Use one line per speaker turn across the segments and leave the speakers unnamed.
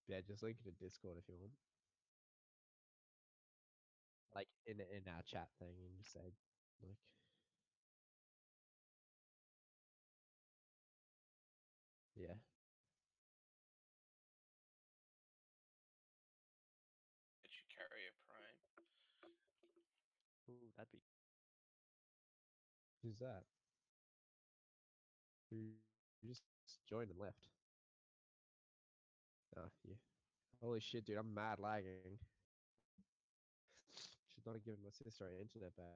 Yeah, just link it to Discord if you want. Like in our chat thing, and just say like. Yeah.
It should carry a prime.
Ooh, that'd be. Who's that? You just joined and left. Oh, yeah. Holy shit, dude! I'm mad lagging. Should not have given my sister her internet back.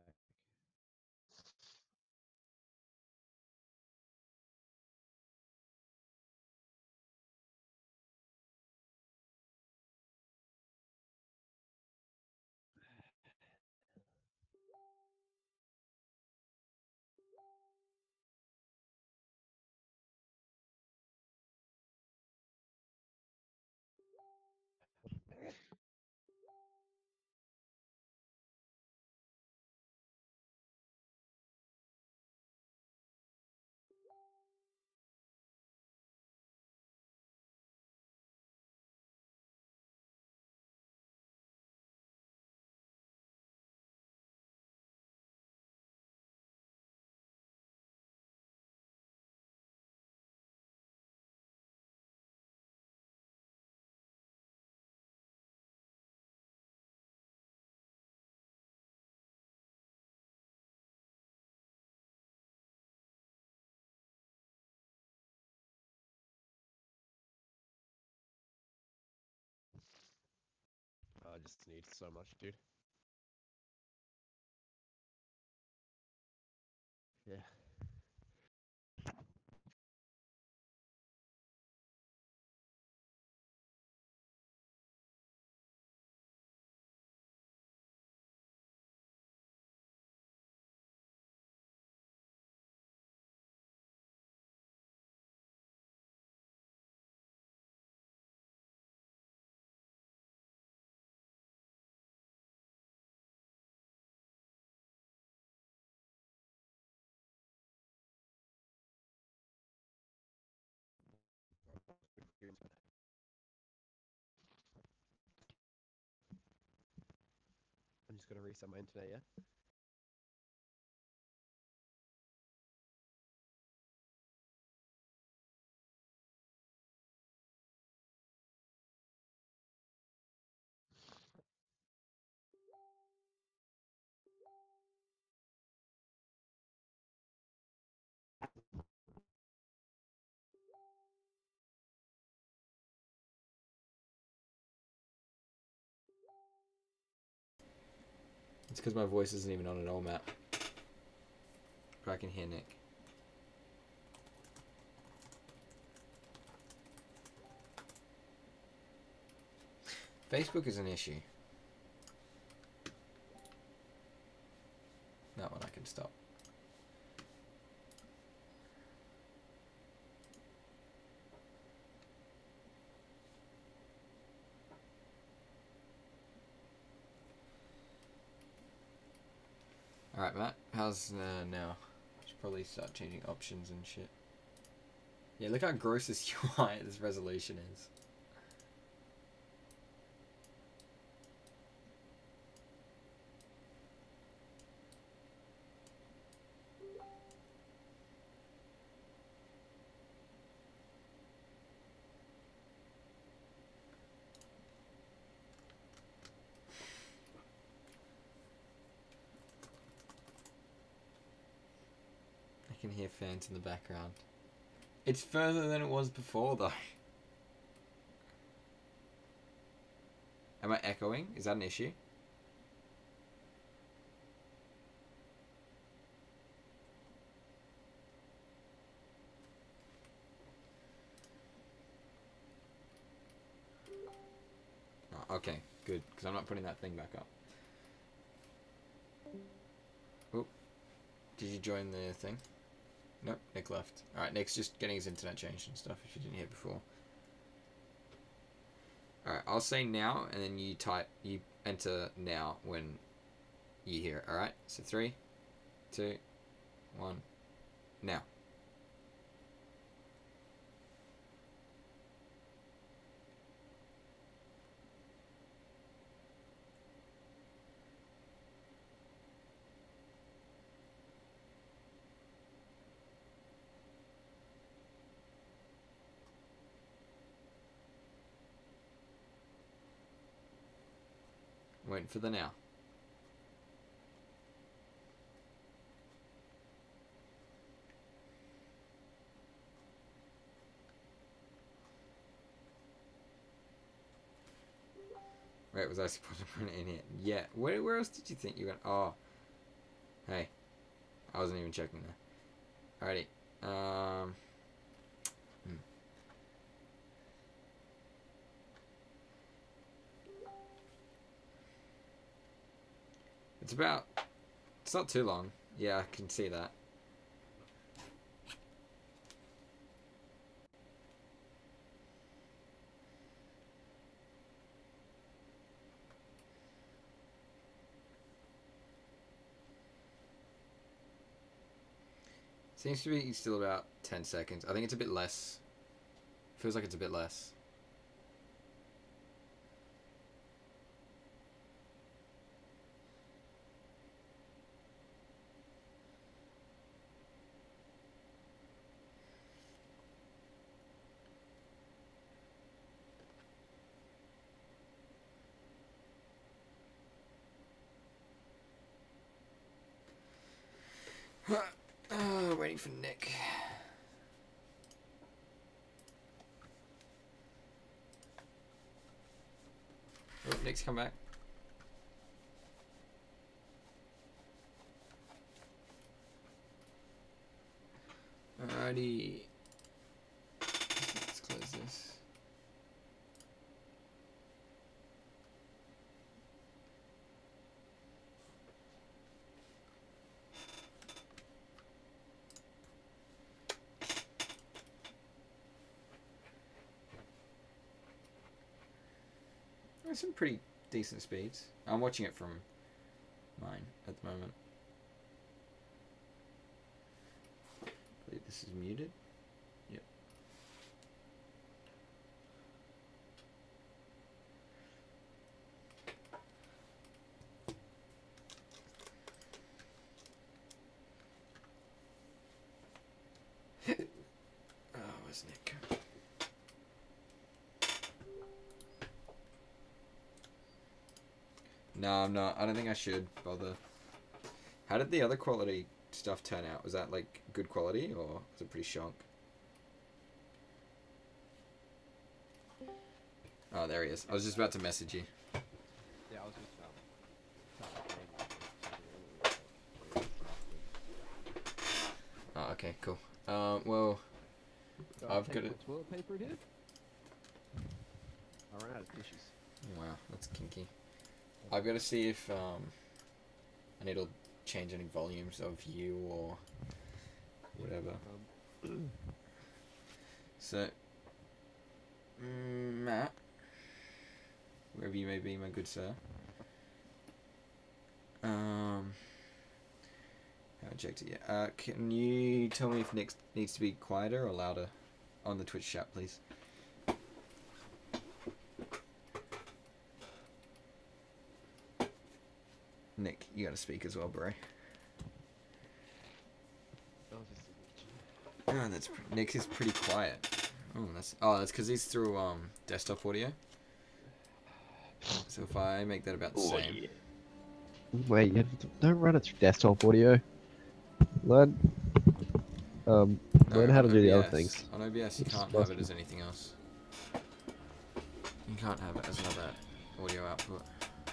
I just need so much, dude. Yeah. I'm just gonna reset my internet, yeah?
It's because my voice isn't even on at all, Matt. But I can hear Nick. Facebook is an issue. That one I can stop. Alright, Matt. How's now? Should probably start changing options and shit. Yeah, look how gross this UI, this resolution is. I can hear fans in the background. It's further than it was before, though. Am I echoing? Is that an issue? Oh, okay, good, because I'm not putting that thing back up. Oh, did you join the thing? Nope, Nick left. Alright, Nick's just getting his internet changed and stuff, if you didn't hear before. Alright, I'll say now, and then you enter now when you hear it, alright? So 3, 2, 1, now. Waiting for the now. Wait, was I supposed to put it in here? Yeah. Where else did you think you were going? Oh. Hey. I wasn't even checking there. Alrighty. It's not too long. Yeah, I can see that. Seems to be still about 10 seconds. I think it's a bit less. Feels like it's a bit less. Waiting for Nick. Oh, Nick's come back. Alrighty. Let's close this. There's some pretty decent speeds. I'm watching it from mine at the moment. I believe this is muted. Yep. Oh, where's Nick? No, I'm not. I don't think I should bother. How did the other quality stuff turn out? Was that like good quality or was it pretty shonk? Oh, there he is. I was just about to message you.
Yeah, I was just
Oh, okay, cool. Well, I've got it.
Toilet paper, dude. I ran out of tissues.
Wow, that's kinky. I've got to see if I need to change any volumes of you or whatever. So, Matt, wherever you may be, my good sir. Haven't checked it yet. Can you tell me if Nick needs to be quieter or louder on the Twitch chat, please? Nick, you gotta speak as well, bro. Oh, Nick is pretty quiet. Oh, that's because he's through desktop audio. So if I make that about the same.
Yeah. Wait, don't run it through desktop audio. Learn how to do the other things.
On OBS, you can't have it as anything else. You can't have it as another audio output.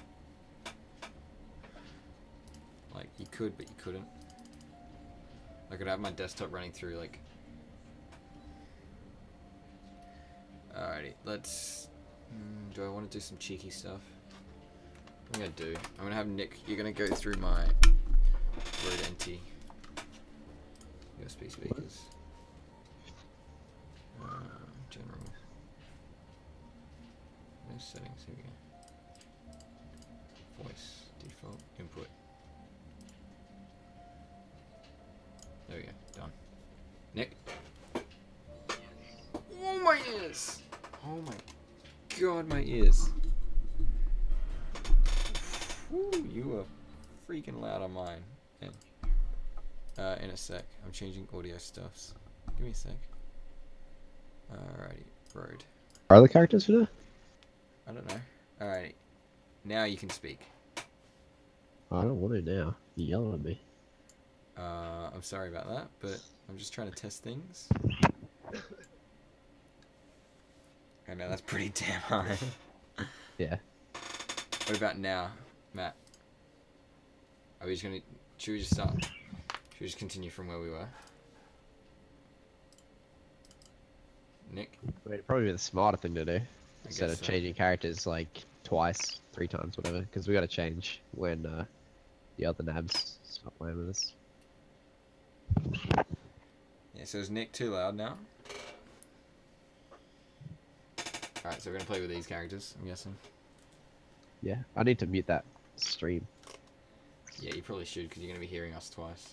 Like, you could, but you couldn't. I could have my desktop running through, like... Alrighty, let's... do I want to do some cheeky stuff? I'm gonna do. I'm gonna have Nick, you're gonna go through my Rode NT USB speakers. General. No settings, here we go. Voice, default, input. There we go, done. Nick? Oh, my ears! Oh my god, my ears. Woo, you are freaking loud on mine. In a sec. I'm changing audio stuffs. Give me a sec. Alrighty, Rode.
Are the characters for that?
I don't know. Alrighty. Now you can speak.
I don't want to now. You're yelling at me.
I'm sorry about that, but I'm just trying to test things. I know that's pretty damn high.
Yeah.
What about now, Matt? Are we just gonna... Should we just start? Should we just continue from where we were? Nick?
I mean, it'd probably be the smarter thing to do. Instead of
so.
changing characters like twice, 3 times, whatever. Because we got to change when the other nabs stop playing with us.
Yeah, so is Nick too loud now? Alright, so we're gonna play with these characters, I'm guessing.
Yeah, I need to mute that stream.
Yeah, you probably should, because you're gonna be hearing us twice.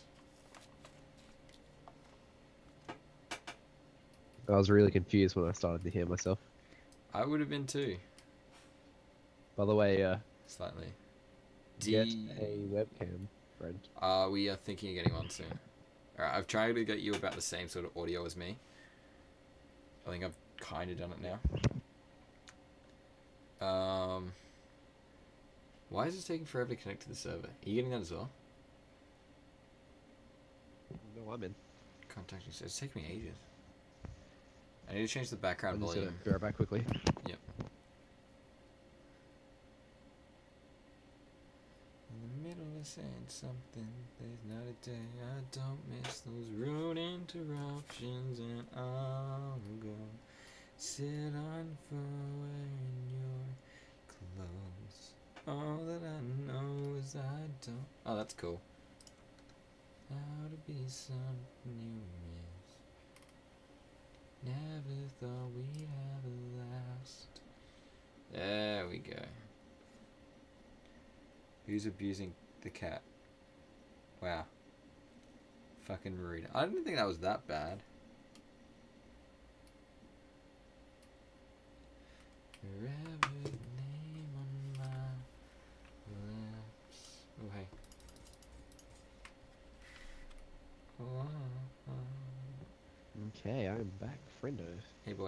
I was really confused when I started to hear myself.
I would have been too.
By the way,
Slightly.
get a webcam, friend.
We are thinking of getting one soon. Alright, I've tried to get you about the same sort of audio as me. I think I've kind of done it now. Why is this taking forever to connect to the server? Are you getting that as well?
No, I'm in.
Contacting says it's taking me ages. I need to change the background
I'm just
volume.
gonna be right back quickly.
Yep. In the middle of saying something, there's not a day I don't miss those rude interruptions, and I'm gonna sit on for wearing your clothes. All that I know is I don't. Oh, that's cool. How to be something you miss. Never thought we'd have a last. There we go. Who's abusing the cat? Wow. Fucking rude. I didn't think that was that bad. Forever name on my lips. Oh, hey.
Okay, I'm back, friendo.
Hey, boy.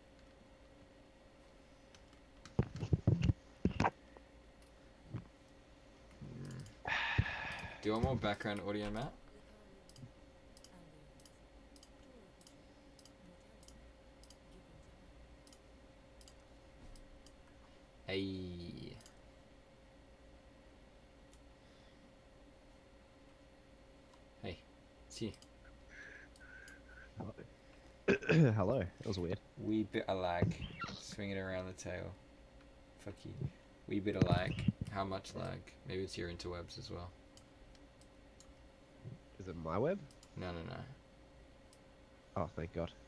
Do you want more background audio, Matt? Hey. Hey. See.
Hello. That was weird.
Wee bit of lag. Swing it around the tail. Fuck you. Wee bit of lag. How much lag? Maybe it's your interwebs as well.
Is it my web?
No.
Oh, thank God.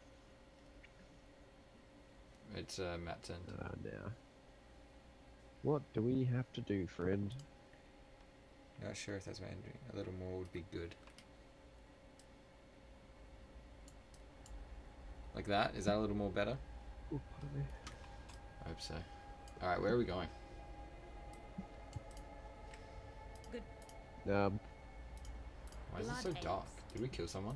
It's Matt's end.
Now. What do we have to do, friend?
Not sure if that's my ending. A little more would be good. Like that? Is that a little more better?
Ooh, pardon me.
I hope so. Alright, where are we going? Why is it so dark? Did we kill someone?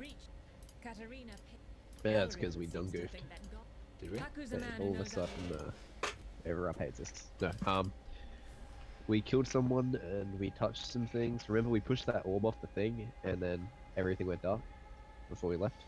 Yeah, that's because we done goofed.
Did we?
All of a sudden, everyone hates us. No, we killed someone and we touched some things. Remember, we pushed that orb off the thing and then everything went dark before we left?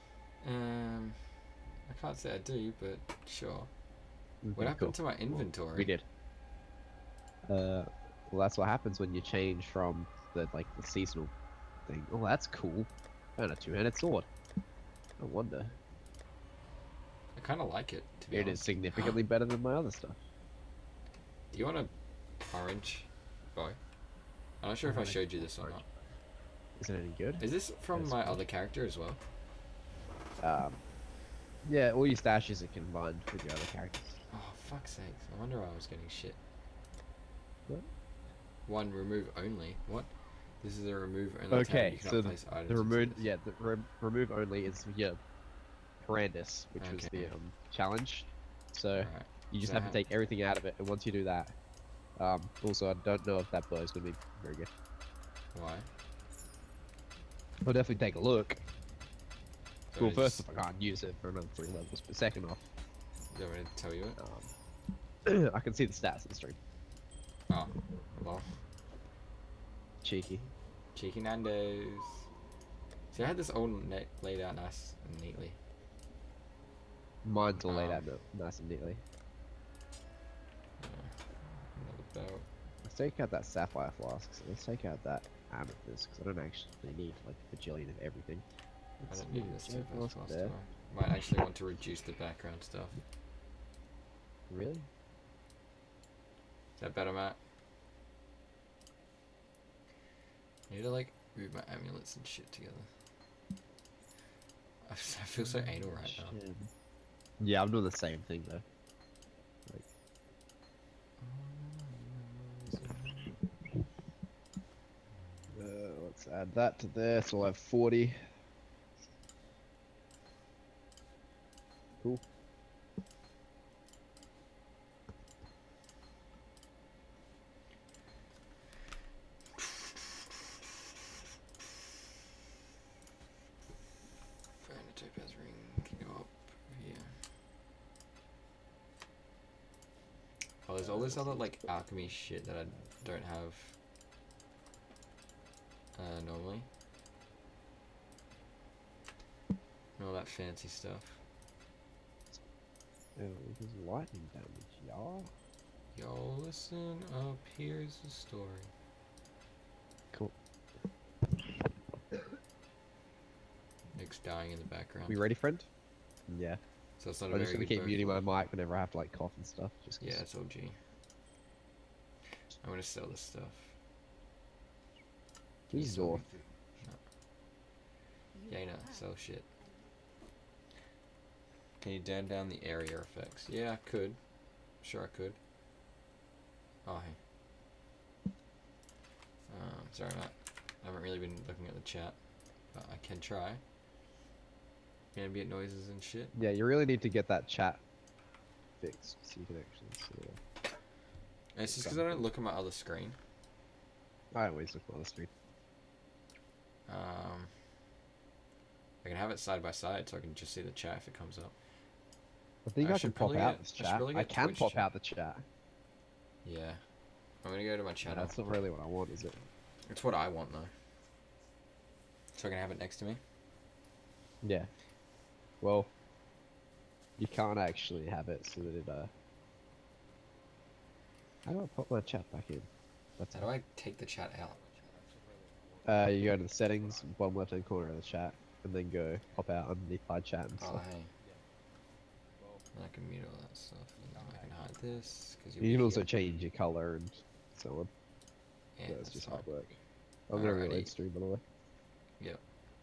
I can't say I do, but sure. What
Okay,
happened
cool.
to my inventory?
We did. Well, that's what happens when you change from the seasonal thing. Oh, that's cool. Found a 2-handed sword. No wonder.
I kind of like it, to be
It is
honest.
significantly better than my other stuff.
Do you want a orange bow? I'm not sure if I showed you this or not.
Is it any good?
Is this from my other character as well?
Yeah, all your stashes are combined with your other characters.
Oh, fuck's sakes. I wonder why I was getting shit.
What?
One, remove only. What? This is a remove only tab.
Okay,
You cannot
so
place items
the
into
remove,
this.
yeah, the remove only is your Parandus, which was
Okay.
the challenge. So
Alright.
you just
So
have to take everything out of it, and once you do that, also I don't know if that bow is going to be very good.
Why?
I'll definitely take a look.
So
Well,
it's-
first off, I can't use it for another 3 levels, but second off,
Do you want me to tell you it?
I can see the stats in the stream.
Oh, well.
Cheeky.
Cheeky Nando's. See, I had this all laid out nice and neatly.
Mine's all laid out nice and neatly.
Another belt.
Let's take out that sapphire flask. So let's take out that amethyst because I don't actually need like a bajillion of everything.
I don't need this too
flask
fast.
there.
Might actually want to reduce the background stuff.
Really?
Is that better, Matt? I need to like move my amulets and shit together. I feel so anal right now.
Shit. Yeah, I'm doing the same thing though. Let's add that to there, so we'll have 40. Cool.
Find a topaz ring, can go up here. Oh, there's all this other like alchemy shit that I don't have normally. And all that fancy stuff.
And it was lightning damage, y'all.
Yo, listen up, here's the story.
Cool.
Nick's dying in the background.
We ready, friend? Yeah.
So it's not a
I'm
very
just gonna
good
keep
bow
muting my
for-
mic whenever I have to like cough and stuff. Just 'cause.
Yeah, it's OG. I'm gonna sell this stuff.
This is Zorth.
Yeah, no, sell shit. Can you down the area effects? Yeah, I could. Sure, I could. Oh, hey. Sorry, Matt. I haven't really been looking at the chat, but I can try. Ambient noises and shit.
Yeah, you really need to get that chat fixed so you can actually see it.
And it's just because I don't look at my other screen.
I always look on the screen.
I can have it side by side so I can just see the chat if it comes up.
I think I can
should
pop
probably
out
get-
this
I should
chat.
probably
I
get
can
Twitch
pop
chat.
out the chat.
Yeah. I'm gonna go to my
Yeah,
channel.
that's not really what I want, is it?
It's what I want though. So I can have it next to me.
Yeah. Well, you can't actually have it so that it, How do I pop my chat back in? That's
How do I take the chat out?
You go to the settings, bottom left hand corner of the chat, and then go pop out underneath hide chat and
Oh,
stuff.
hey. And I can mute all that stuff. And then I can hide this. Cause
You can also change your color and so on.
Yeah,
That's
that's
just
fine.
hard work. I'm gonna
Alrighty.
reload stream by the way.
Yep.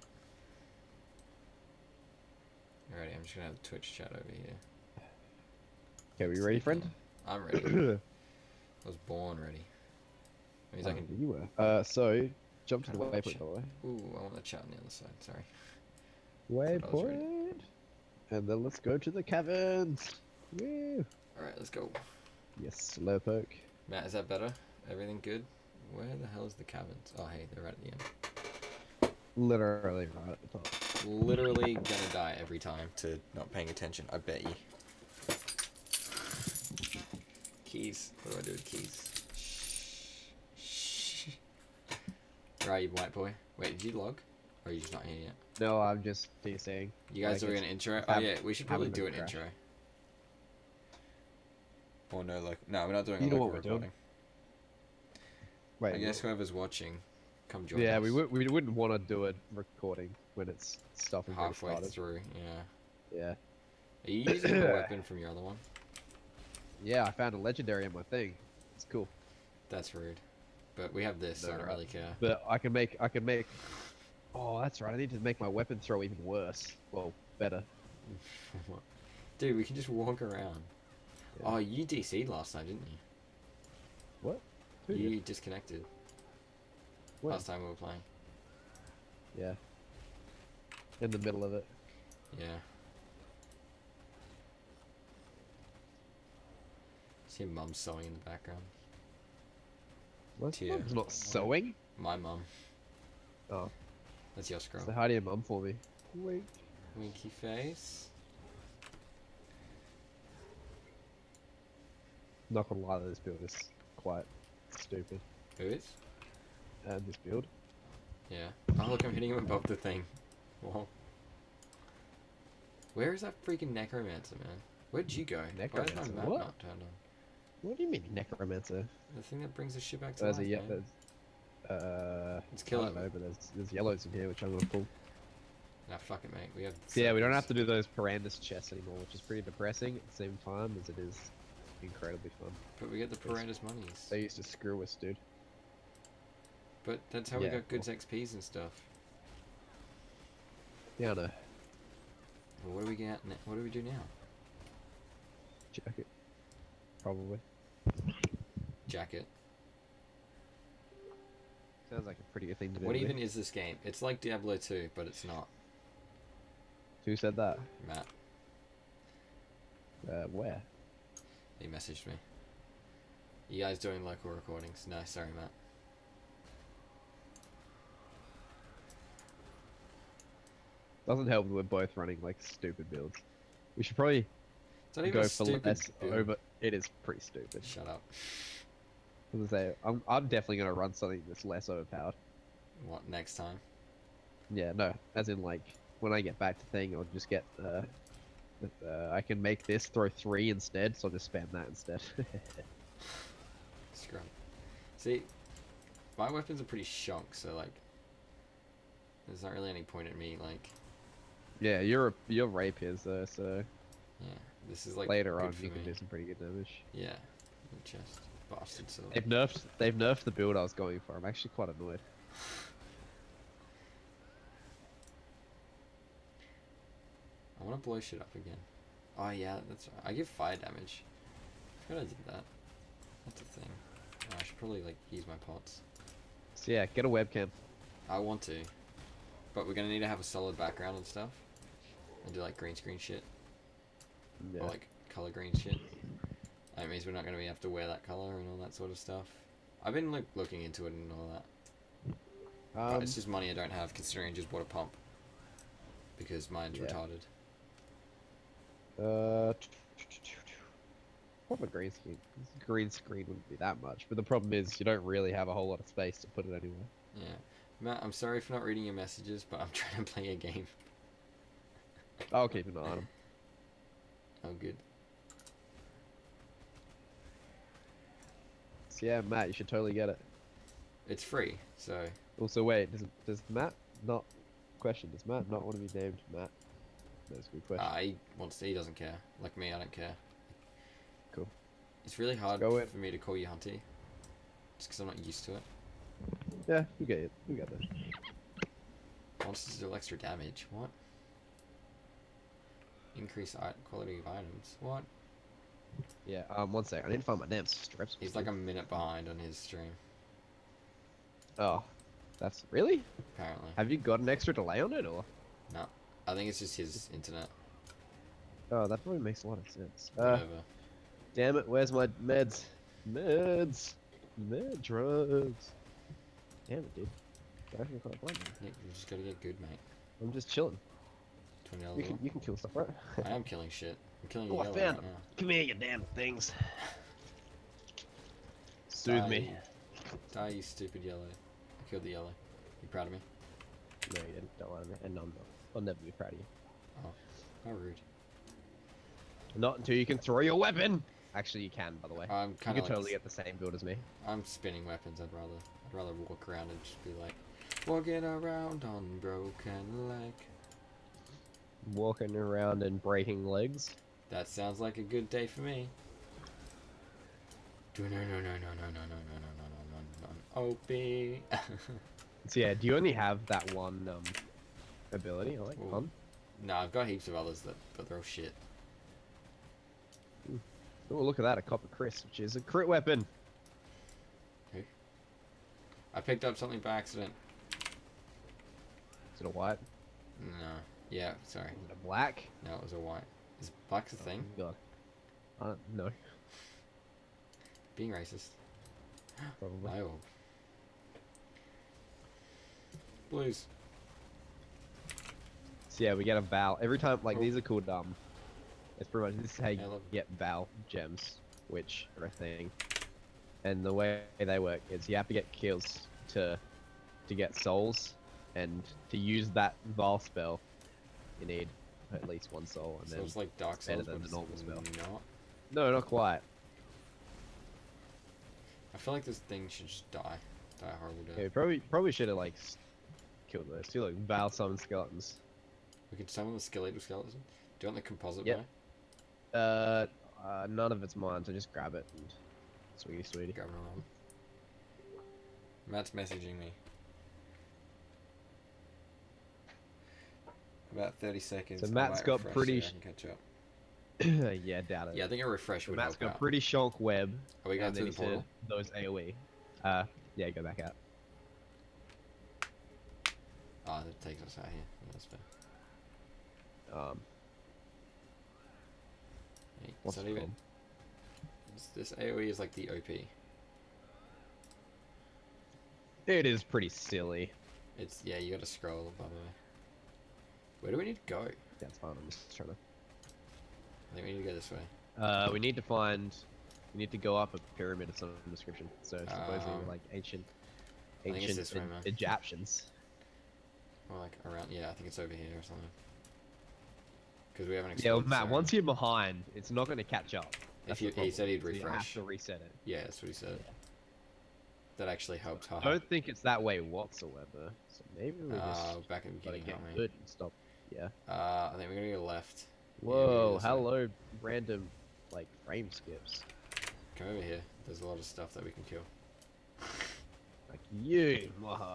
Alrighty, I'm just gonna have the Twitch chat over here.
Okay, we ready, friend?
I'm ready. I was born ready. That means I can.
You were. So jump to the
Kinda want
waypoint by the way.
Ooh, I want the chat on the other side. Sorry. Thought I was ready.
Waypoint. And then let's go to the caverns. Woo!
Alright, let's go.
Yes, slowpoke.
Matt, is that better? Everything good? Where the hell is the caverns? Oh, hey, they're right at the end.
Literally right at the top.
Literally gonna die every time to not paying attention. I bet you. Keys. What do I do with keys? Shh. Where are you, white boy? Wait, did you log? Or are you just not here yet?
No, I'm just DCing.
You guys
Like,
are
it's
an intro? Oh
have-
yeah, we should probably
having
do
a
an
crash.
intro. Or no, like, no, we're not doing
You
a
know
local
what we're doing.
recording.
Wait,
I guess whoever's watching, come join
yeah,
us.
we wouldn't want to do a recording when it's stuff we've already
Halfway
started.
through, yeah.
Yeah.
Are you using the weapon from your other one?
Yeah, I found a legendary in my thing. It's cool.
That's rude. But we have this, so I don't
No,
really care.
But I can make. Oh, that's right. I need to make my weapon throw even worse. Well, better.
Dude, we can just walk around.
Yeah.
Oh, you DC'd last time, didn't you?
What? Who
You
did?
disconnected
When?
last time we were playing.
Yeah. In the middle of it.
Yeah. See mum sewing in the background.
What's
Tear.
Mum's not sewing?
My mum.
Oh.
That's your scroll.
Say hi to your mum for me. Wink.
Winky face.
Not gonna lie, this build is quite Stupid.
Who is?
This build.
Yeah. Oh look, I'm hitting him above the thing. Whoa. Where is that freaking necromancer, man? Where'd you go? Why is
Necromancer?
my map
What?
not turned on?
What do you mean, necromancer?
The thing that brings the ship back to
There's
life,
a
man.
It's
It's killing
I don't know, but there's yellows in here which I'm gonna pull.
Nah, fuck it, mate. We have.
So yeah, we don't have
circles.
to do those Parandus chests anymore, which is pretty depressing at the same time as it is incredibly fun.
But we get the Parandus monies.
They used to screw us, dude.
But that's how we
Yeah,
got good XPs and stuff.
Yeah, I know.
Well, what do we get? What do we do now?
Jacket. Probably.
Jacket.
Sounds like a pretty good thing to do.
What
to me.
even is this game? It's like Diablo 2, but it's not.
Who said that?
Matt,
Where?
he messaged me. You guys doing local recordings? No, sorry, Matt.
Doesn't help that we're both running like stupid builds. We should probably
It's not even
go
a
for
stupid
less
build.
over. It is pretty stupid.
Shut up.
I was gonna say, I'm definitely gonna run something that's less overpowered.
What, next time?
Yeah, no, as in like when I get back to thing, I'll just get I can make this throw 3 instead, so I'll just spam that instead.
Scrub. See, my weapons are pretty shonk, so like, there's not really any point in me like.
Yeah, your rapiers though, so
Yeah, this is like
later
good
on
for
you can
me.
do some pretty good damage.
Yeah, the chest, bastard sword.
They've nerfed the build I was going for. I'm actually quite annoyed.
I want to blow shit up again. Oh yeah, that's right. I give fire damage. I forgot I did that. That's a thing. Oh, I should probably like use my pots.
So yeah, get a webcam.
I want to, but we're gonna need to have a solid background and stuff, and do like green screen shit,
Yeah.
or like color green shit. That means we're not gonna have to wear that color and all that sort of stuff. I've been like looking into it and all that. But it's just money I don't have, considering I just bought a pump because mine's
Yeah.
retarded.
Probably green screen. Green screen wouldn't be that much, but the problem is you don't really have a whole lot of space to put it anywhere.
Yeah, Matt, I'm sorry for not reading your messages, but I'm trying to play a game.
I'll keep an eye on them.
Oh, good.
So yeah, Matt, you should totally get it.
It's free, so
Also, wait, does Matt not question? Does Matt not want to be named Matt? That's a good question.
he doesn't care. Like me, I don't care.
Cool.
It's really hard
go in.
for me to call you Hunty, just because I'm not used to it.
Yeah, you get it. You get that.
Monsters deal extra damage. What? Increase quality of items. What?
Yeah. 1 sec. I need to find my damn strips.
He's like a minute behind on his stream,
Oh, that's really?
apparently.
Have you got an extra delay on it, or?
No, I think it's just his internet.
Oh, that probably makes a lot of sense.
Whatever.
Damn it! Where's my meds? Meds. Med drugs. Damn it, dude. I actually quite blind.
Yeah, you just gotta get good, mate.
I'm just chilling.
$20
You can kill stuff, right?
I am killing shit. I'm killing
Oh, I
yellow
found
right
him.
now.
Come here, you damn things. Soothe me.
Die, you stupid yellow. I killed the yellow. You proud of me?
No, you didn't. Don't lie to me. And I'm not. I'll never be proud of you.
How rude.
Not until you can throw your weapon. Actually, you can, by the way.
I'm
You
kind
can
of
totally get the same build as me.
I'm spinning weapons. I'd rather walk around and just be like, walking around on broken leg.
Walking around and breaking legs.
That sounds like a good day for me. No, no, no, no, no, no, no, no, no, no, no, no, OP.
So yeah, do you only have that one ability? I like
Ooh.
fun.
No, I've got heaps of others but they're all shit.
Oh, look at that, a copper crisp, which is a crit weapon.
I picked up something by accident.
Is it a white?
No. Yeah, sorry.
Is it a black?
No, it was a white. Is black's a thing?
God. No,
Being racist.
probably.
My orb. Blues.
So yeah, we get a Val. Every time, like, these are called, it's pretty much, this is how you
I love-
get Val gems, which are a thing. and the way they work is you have to get kills to get souls, and to use that Val spell, you need at least 1 soul, and
So
then
it's like Dark
it's better
Souls,
than
but
the
it's
normal spell.
not.
No, not quite.
I feel like this thing should just die. Die a horrible death.
Yeah, probably should have like killed those two, like Val summon skeletons.
We can summon the skeletal skeleton. Do you want the composite
Yep.
bow?
None of it's mine, so just grab it and sweetie.
Grab it on. Matt's messaging me. About 30 seconds.
So
I
Matt's
might
got
refresh
pretty
so I can catch up.
Yeah, doubt it.
Yeah, I think a refresh
So
would
Matt's
help
got
out.
pretty shonk web.
Are we going
and
through
then
the
he
portal?
said those AoE. Yeah, go back out.
Oh, that takes us out here. Yeah, that's fair. Hey,
What's
is
it
that even?
called?
This AoE is like the OP.
It is pretty silly.
It's, yeah, you gotta scroll, by the way. Where do we need to go?
That's fine. I'm just trying to.
I think we need to go this way.
We need to find. We need to go up a pyramid of some description. So supposedly we're like ancient
I think it's this way, man.
Egyptians.
Or like around, yeah, I think it's over here or something. Because we haven't
Yeah,
explored
well,
this
Matt.
area.
Once you're behind, it's not going to catch up. That's
If you,
the
he said he'd
problem. So you have
refresh.
to reset it.
Yeah, that's what he said. That actually helped hard.
I don't think it's that way whatsoever. So maybe we just
Back at the
gotta
beginning,
get
aren't we?
good and stop. Yeah.
I think we're gonna go left. Yeah, we're gonna
Whoa!
go this way.
Hello, random like frame skips.
Come over here. There's a lot of stuff that we can kill.
Like you. Mwaha.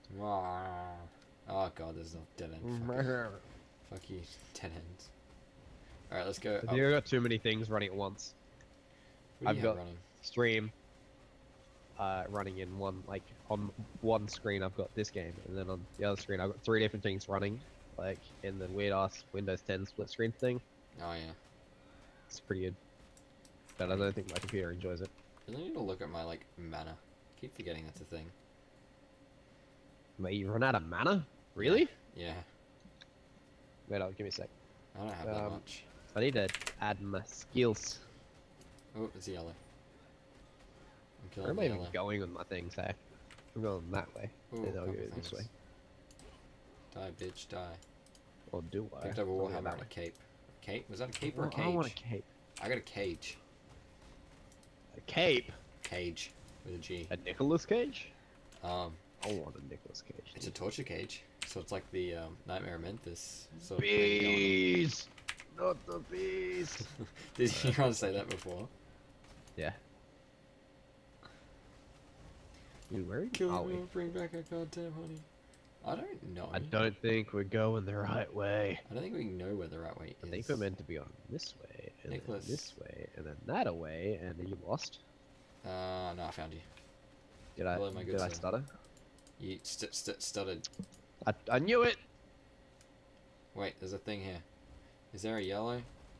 Oh god, there's a dead end. Fuck you, dead ends. Alright, let's go.
I think I got too many things running at once.
What do you
I've
have
got-
running?
Stream. Running in one, like on one screen I've got this game, and then on the other screen I've got 3 different things running, like in the weird ass Windows 10 split screen thing.
Oh yeah.
It's pretty good, but I don't think my computer enjoys it.
I really need to look at my like mana. Keep forgetting that's a thing.
Mate, you run out of mana? Really?
Yeah.
Wait up, give me a sec.
I don't have that much.
I need to add my skills.
Oh, it's yellow. I'm
Where
killing
am I
the
even
yellow.
going with my things, hey? I'm going that way.
Ooh,
Then I'll go
couple
this way.
things. Die, bitch, die.
Or do I?
Picked up a
I'll go
warhammer
that
and a
way.
cape. Cape? Was that a cape or a
Oh,
cage?
I want a cape.
I got a cage.
A cape?
Cage with a G.
A Nicolas Cage?
Um,
I want a Nicolas Cage.
it's a torture cage. So it's like the Nightmare of Memphis sort of thing going on.
Bees! Not the bees!
Did you hear to say that before?
Yeah. Dude, where
Kill
are we?
me, bring back our goddamn honey. I don't know.
I don't think we're going the right way.
I don't think we know where the right way is.
I think we're meant to be on this way, and
Nicholas.
then this way, and then that away, and then you lost.
No, I found you.
Did I?
Hello, my good
Did I
sir.
stutter?
You stuttered.
I knew it.
Wait, there's a thing here. Is there a yellow?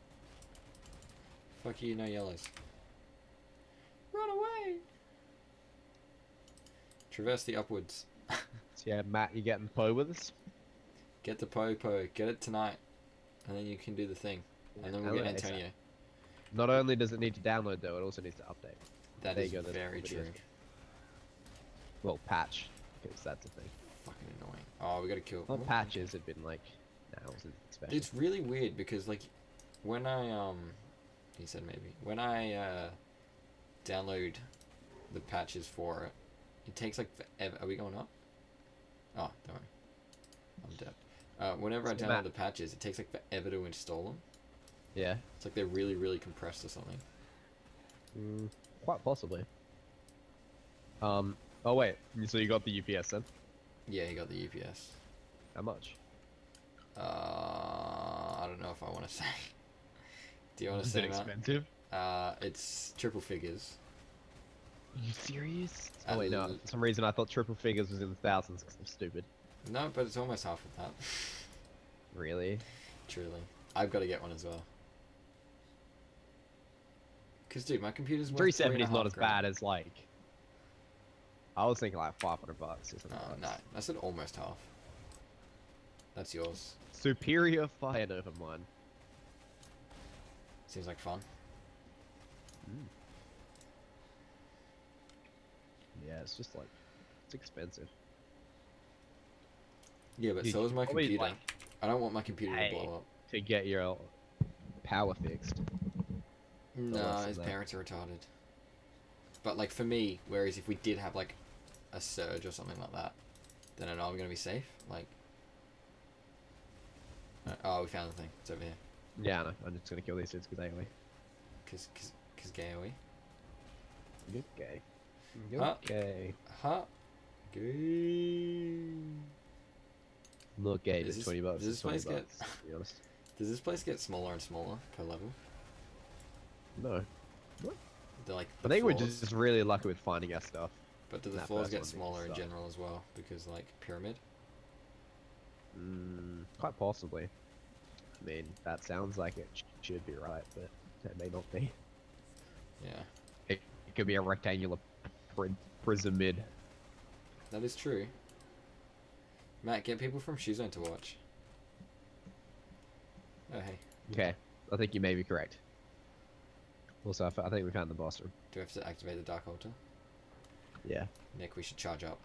Fuck you, no yellows. Run away! Traverse the upwards.
So yeah, Matt, you getting PoE with us?
Get the po. Get it tonight. And then you can do the thing. And then we'll get
Download it
Antonio.
ASAP. Not only does it need to download though, it also needs to update.
That
There
is
you go, there's
very
videos.
true.
Well, patch, because that's a thing.
Fucking annoying. Oh, we gotta kill.
Not
what?
patches have been like, now isn't special.
It's really weird because like, when I he said maybe when I download the patches for it, it takes like forever. Are we going up? Oh, don't worry. I'm dead. Whenever I
It's
download
Matt.
the patches, it takes like forever to install them.
Yeah.
It's like they're really, really compressed or something.
Quite possibly. Oh wait, so you got the UPS then?
Yeah, he got the UPS.
How much?
I don't know if I want to say. Do you want to
Is
say
it
that?
expensive?
It's triple figures.
Are you serious?
At
Oh wait, no.
l-
For some reason I thought triple figures was in the thousands because I'm stupid.
No, but it's almost half of that.
Really?
Truly. I've got to get one as well. Because, dude, my computer's worth
370 is not
$3.5
as
grand.
bad as like. I was thinking like 500 bucks or something.
No, I said almost half. That's yours.
Superior Fire Nova mine.
Seems like fun.
Yeah, it's just like it's expensive.
Yeah, but
You
so is
should
my
probably,
computer.
like,
I don't want my computer to
pay
blow up.
to get your power fixed. For
No,
less than
his
that.
parents are retarded. But like for me, whereas if we did have like a surge or something like that, then I know I'm gonna be safe. Like, oh, we found the thing. It's over here.
Yeah, I know. I'm just gonna kill these dudes because they AoE.
Cause gay are we?
Good gay.
Huh?
Good gay.
Huh? Gay.
Not gay,
Does
but
this-
20 bucks
does
is
this
20
place get-
bucks, to be honest.
Does this place get smaller and smaller per level?
No.
They're like
I
the
think we're
floors.
just really lucky with finding our stuff.
But do the
that
floors
first
get
one did
smaller in
suck.
general as well? Because like pyramid.
Quite possibly. I mean, that sounds like it should be right, but it may not be.
Yeah,
It could be a rectangular prismid.
that is true. Matt, get people from Shuzone to watch. Oh hey,
Okay, I think you may be correct. Also, I think we found the boss room.
do we have to activate the Dark Altar?
Yeah.
Nick, we should charge up.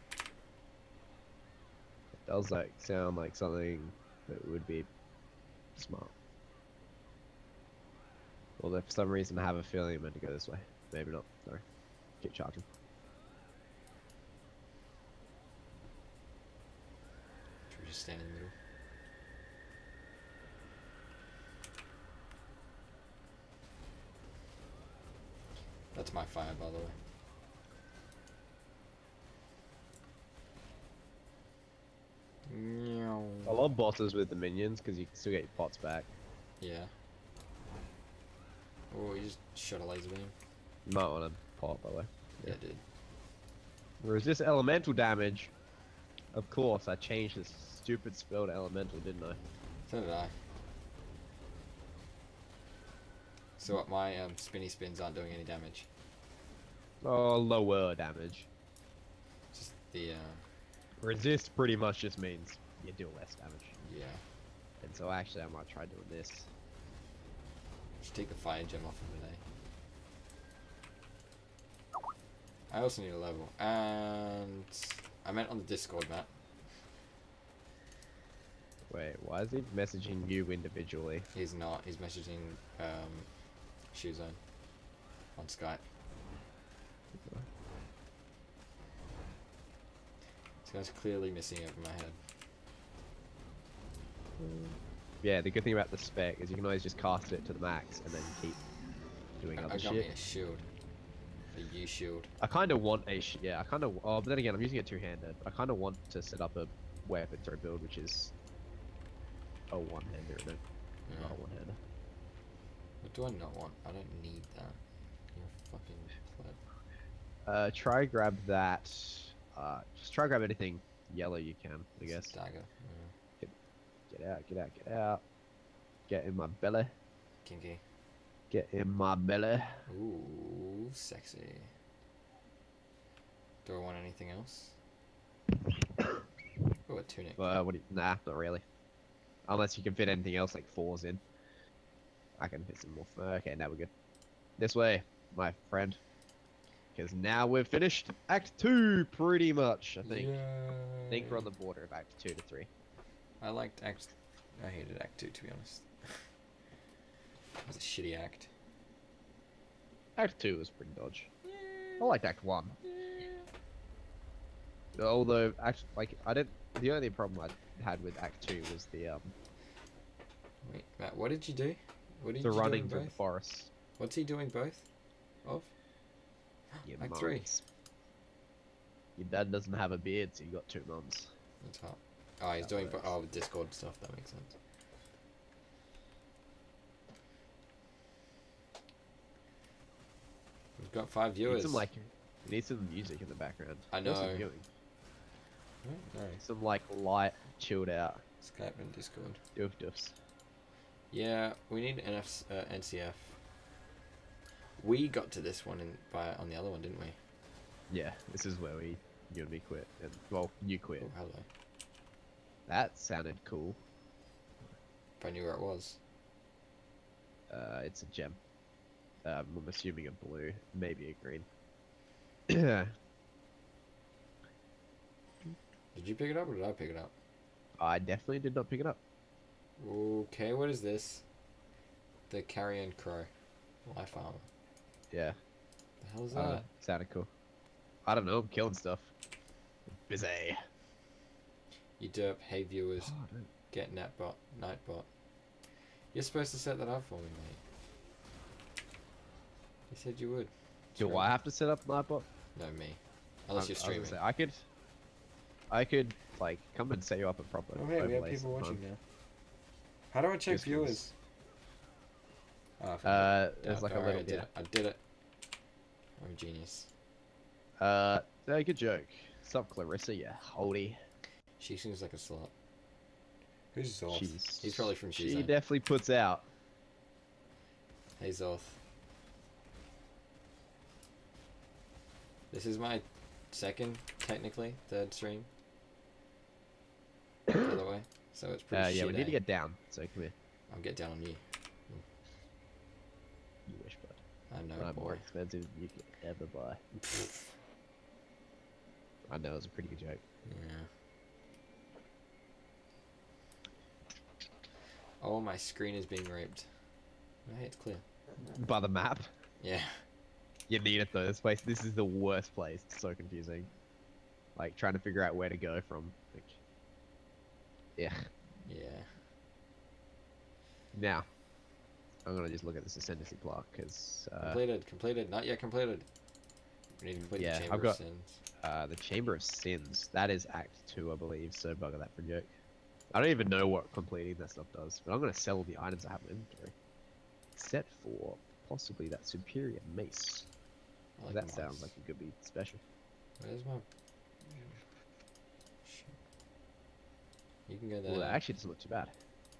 It does like sound like something that would be smart. Although for some reason I have a feeling I'm meant to go this way. Maybe not. Sorry. Keep charging.
Should we just stand in the middle? That's my fire, by the way. Meow.
I love bosses with the minions because you can still get your pots back.
Yeah. Oh, you just shot a laser beam.
You might want to pot, by the way.
Yeah, dude.
Resist elemental damage. Of course, I changed this stupid spell to elemental, didn't I?
So did I. So what? My spinny spins aren't doing any damage.
Oh, lower damage.
Just the
Resist pretty much just means you deal less damage.
yeah.
And so actually I might try doing this.
Should take the fire gem off of today. I also need a level, and I meant on the Discord, Matt.
Wait, why is he messaging you individually?
He's not. He's messaging Shuzone on Skype. This guy's clearly missing over my head.
Yeah, the good thing about the spec is you can always just cast it to the max and then keep doing
I
other
got
shit.
me a shield. A U shield.
I kind of want a yeah, I kind of. Oh, but then again, I'm using it two-handed. I kind of want to set up a weapon throw build, which is a one-hander, isn't it?
Yeah.
Not a one-hander.
What do I not want? I don't need that. You're a fucking pleb.
Try grab that. Just try grab anything yellow you can, I
It's a
guess.
dagger.
Get out, get out, get out. Get in my belly.
Kinky.
Get in my belly.
Ooh, sexy. Do I want anything else? Oh, a tunic.
What do you, nah, not really. Unless you can fit anything else like fours in. I can fit some more. Okay, now we're good. This way, my friend. Because now we've finished Act 2, pretty much, I think. I think we're on the border of Act 2 to 3.
I liked Act. I hated Act 2, to be honest. It was a shitty act.
Act 2 was pretty dodge. I liked Act 1. Although, I didn't. The only problem I had with Act 2 was the
Wait, Matt, what did you do? What did you
running
do
through
in
the
both?
forest.
What's he doing both? Of?
Your
Act 3.
mums. Your dad doesn't have a beard, so you got 2 mums.
That's hot. Oh, he's
That
doing
works.
with Discord stuff. That makes sense. We've got 5
You need
viewers.
some you need some music in the background.
I
What's he
know.
doing?
Oh, nice.
Some light, chilled out
Skype and Discord.
doofs.
Yeah, we need NCF. We got to this one on the other one, didn't we?
Yeah, this is where you and me quit. And, well, you quit.
Oh, hello.
That sounded cool.
If I knew where it was.
It's a gem. I'm assuming a blue, maybe a green.
Did you pick it up or did I pick it up?
I definitely did not pick it up.
Okay, what is this? The carrion crow. Life armor.
Yeah.
The hell is that?
Sounded cool. I don't know, I'm killing stuff. Busy.
You derp, hey viewers,
Oh, no.
get Nightbot. You're supposed to set that up for me, mate. You said you would.
Do I have to set up Nightbot?
No, me. Unless you're streaming.
Say, I could like come and set you up a proper.
Oh hey, we have
overlay
people
sometime.
watching now. How do I check
Just
viewers? Oh,
there's like a
alright,
little.
I did
Yeah.
it. I did it. I'm a genius.
Yeah, good joke. Sup, Clarissa, you holdie.
She seems like a slut. Who's Zoth?
She's,
He's probably from
She
Shizane.
definitely puts out.
Hey Zoth. This is my second, technically, third stream. By the way. So it's pretty
Yeah,
shit,
we need to
eh?
get down. So come here.
I'll get down on you.
You wish, bud.
I know,
I'm
boy.
more expensive than you could ever buy. I know, it's a pretty good joke.
Yeah. Oh, my screen is being raped. Hey, it's clear.
By the map?
Yeah.
You need it though. This is the worst place. It's so confusing. Like trying to figure out where to go from. Like, yeah.
Yeah.
Now, I'm gonna just look at this ascendancy block because
Completed. Not yet completed. We need to complete
Yeah,
the Chamber
I've got-
of Sins.
the Chamber of Sins. That is Act 2, I believe. So bugger that for a joke. I don't even know what completing that stuff does, but I'm gonna sell all the items I have in inventory, except for possibly that superior mace.
I like
That
mice.
sounds like it could be special.
Where's my... Shit. You can go there.
Well, that actually doesn't look too bad.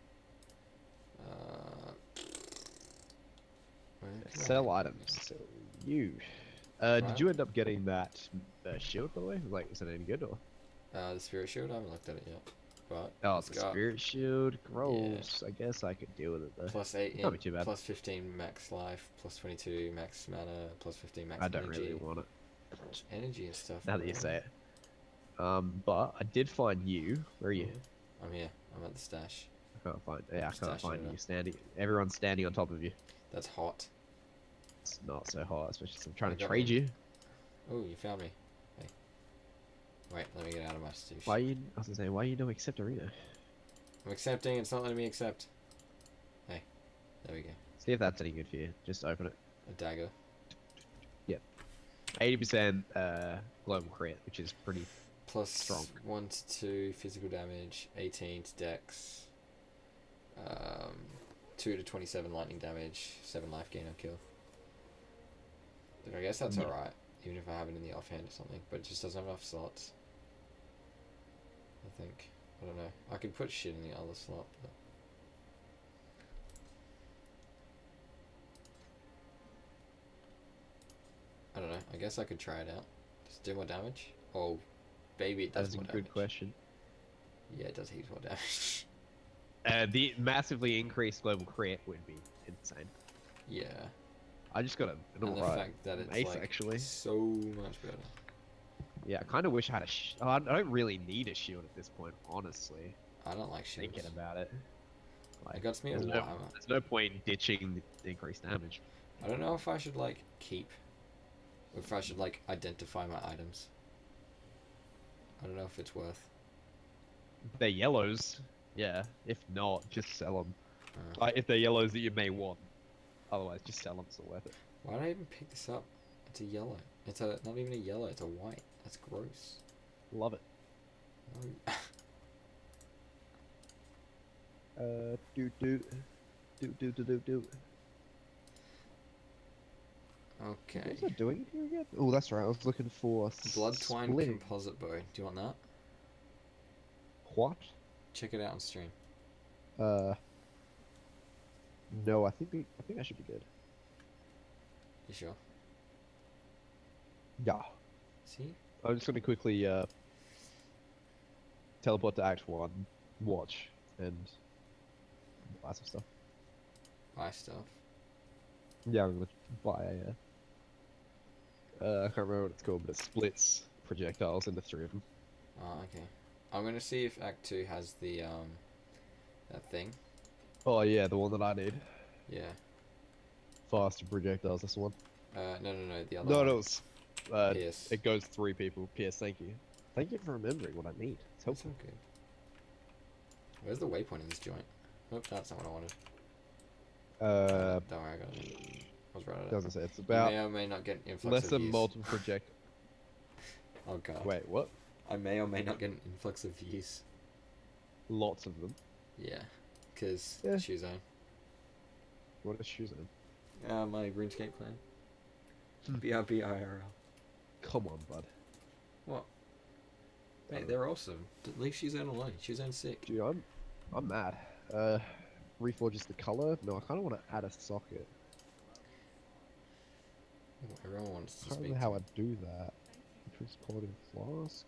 Where can I-
Sell items. So you.
Right.
Did you end up getting that shield, by the way? Like, is it any good or?
The Spirit Shield? I haven't looked at it yet. But
Oh,
it's
it's a
got
spirit shield. Gross. I guess I could deal with it though.
plus 8
Can't be too bad.
plus 15 max life, plus 22 max mana, plus 15 max
I don't
energy.
really want it.
Energy and stuff.
Now that you
bro.
say it. But I did find you. Where are you?
I'm here. I'm at the stash.
I can't find. Yeah, I can't
Stashing
find
it
you.
up.
Standing. Everyone's standing on top of you.
That's hot.
It's not so hot, especially since I'm trying
I
to
got
trade
one.
you.
Oh, you found me. Hey. Wait, let me get out of my stoosh.
Why you? I was gonna say, why you don't accept arena?
I'm accepting. It's not letting me accept. Hey, there we go.
See if that's any good for you. Just open it.
A dagger.
80% global crit, which is pretty.
Plus
Strong.
1 to 2 physical damage, 18 to dex, 2 to 27 lightning damage, 7 life gain or kill. But I guess that's
Yeah.
alright, even if I have it in the offhand or something, but it just doesn't have enough slots. I think. I don't know. I could put shit in the other slot, but... I don't know. I guess I could try it out. Just do more damage? Oh, baby, it does
That's a
more
good
damage.
question.
Yeah, it does heaps more damage.
The massively increased global crit would be insane.
Yeah.
I just got a
And the
alright
fact that it's
mace
like
actually.
so much better.
Yeah, I kind of wish I had a. I don't really need a shield at this point, honestly.
I don't like shields.
Thinking about it,
It got me a
there's no,
Warhammer.
there's no point in ditching the increased damage.
I don't know if I should like keep, or if I should like identify my items. I don't know if it's worth.
They're yellows, yeah. If not, just sell them.
Uh,
If they're yellows that you may want, otherwise just sell them. It's not worth it.
Why did I even pick this up? It's a yellow. It's a not even a yellow. It's a white. That's gross.
Love it.
No.
Do.
Okay.
What was I doing here again? Oh, that's right. I was looking for
Blood twine
splitting.
composite bow. Do you want that?
What?
Check it out on stream.
No, I think I should be good.
You sure?
Yeah.
See?
I'm just gonna quickly teleport to Act 1, watch, and buy some stuff.
Buy stuff.
Yeah, I'm gonna buy a. I can't remember what it's called, but it splits projectiles into 3 of them.
Oh, okay. I'm gonna see if Act 2 has the that thing.
Oh yeah, the one that I need.
Yeah.
Faster projectiles. This one.
No, the other
No,
one.
no, it's
Pierce.
it goes 3 people. Pierce, thank you. Thank you for remembering what I need. It's
That's
helpful.
all good. Where's the waypoint in this joint? Oh, that's not what I wanted. Don't worry, I got it. I was right at it.
Doesn't say it's
You
about
may or may not get an influx
less
of
than
views.
multiple project.
Oh god.
Wait, what?
I may or may not get an influx of views.
Lots of them.
Yeah. Because
Yeah.
shoe zone.
What is shoes in?
My RuneScape clan. BRB IRL.
Come on, bud.
What? Mate, they're awesome. Leave shoe zone alone. Shoe zone's sick.
Dude, I'm mad. Reforges the color. No, I kind of want to add a socket.
Ooh, everyone wants to
I don't
speak.
know how I do that. Increase quality of flask.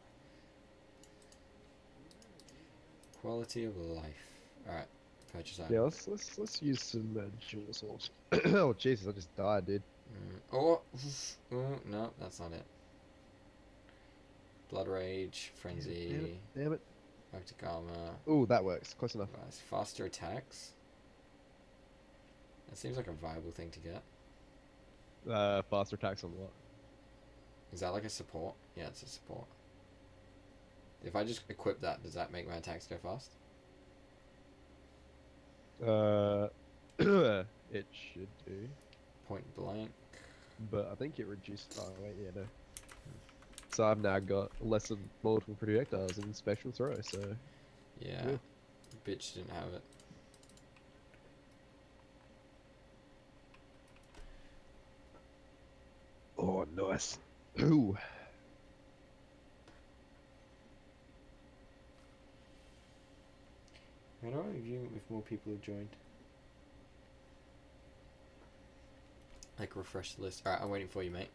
Quality of life. Alright. Purchase item.
Yeah, let's use some jewel swords. Oh Jesus, I just died, dude.
Oh, no, that's not it. Blood Rage, Frenzy,
Damn it.
Arctic Armor.
Oh, that works. Close enough.
Nice. Faster attacks. That seems like a viable thing to get.
Faster attacks on what?
Is that like a support? Yeah, it's a support. If I just equip that, does that make my attacks go fast?
It should do.
Point blank.
But I think it reduced. Oh wait, yeah, no. So I've now got less than multiple projectiles in special throw. So
Yeah.
Good.
Bitch didn't have it.
oh, nice. Ooh.
How do I review if more people have joined? Like refresh the list. Alright, I'm waiting for you, mate.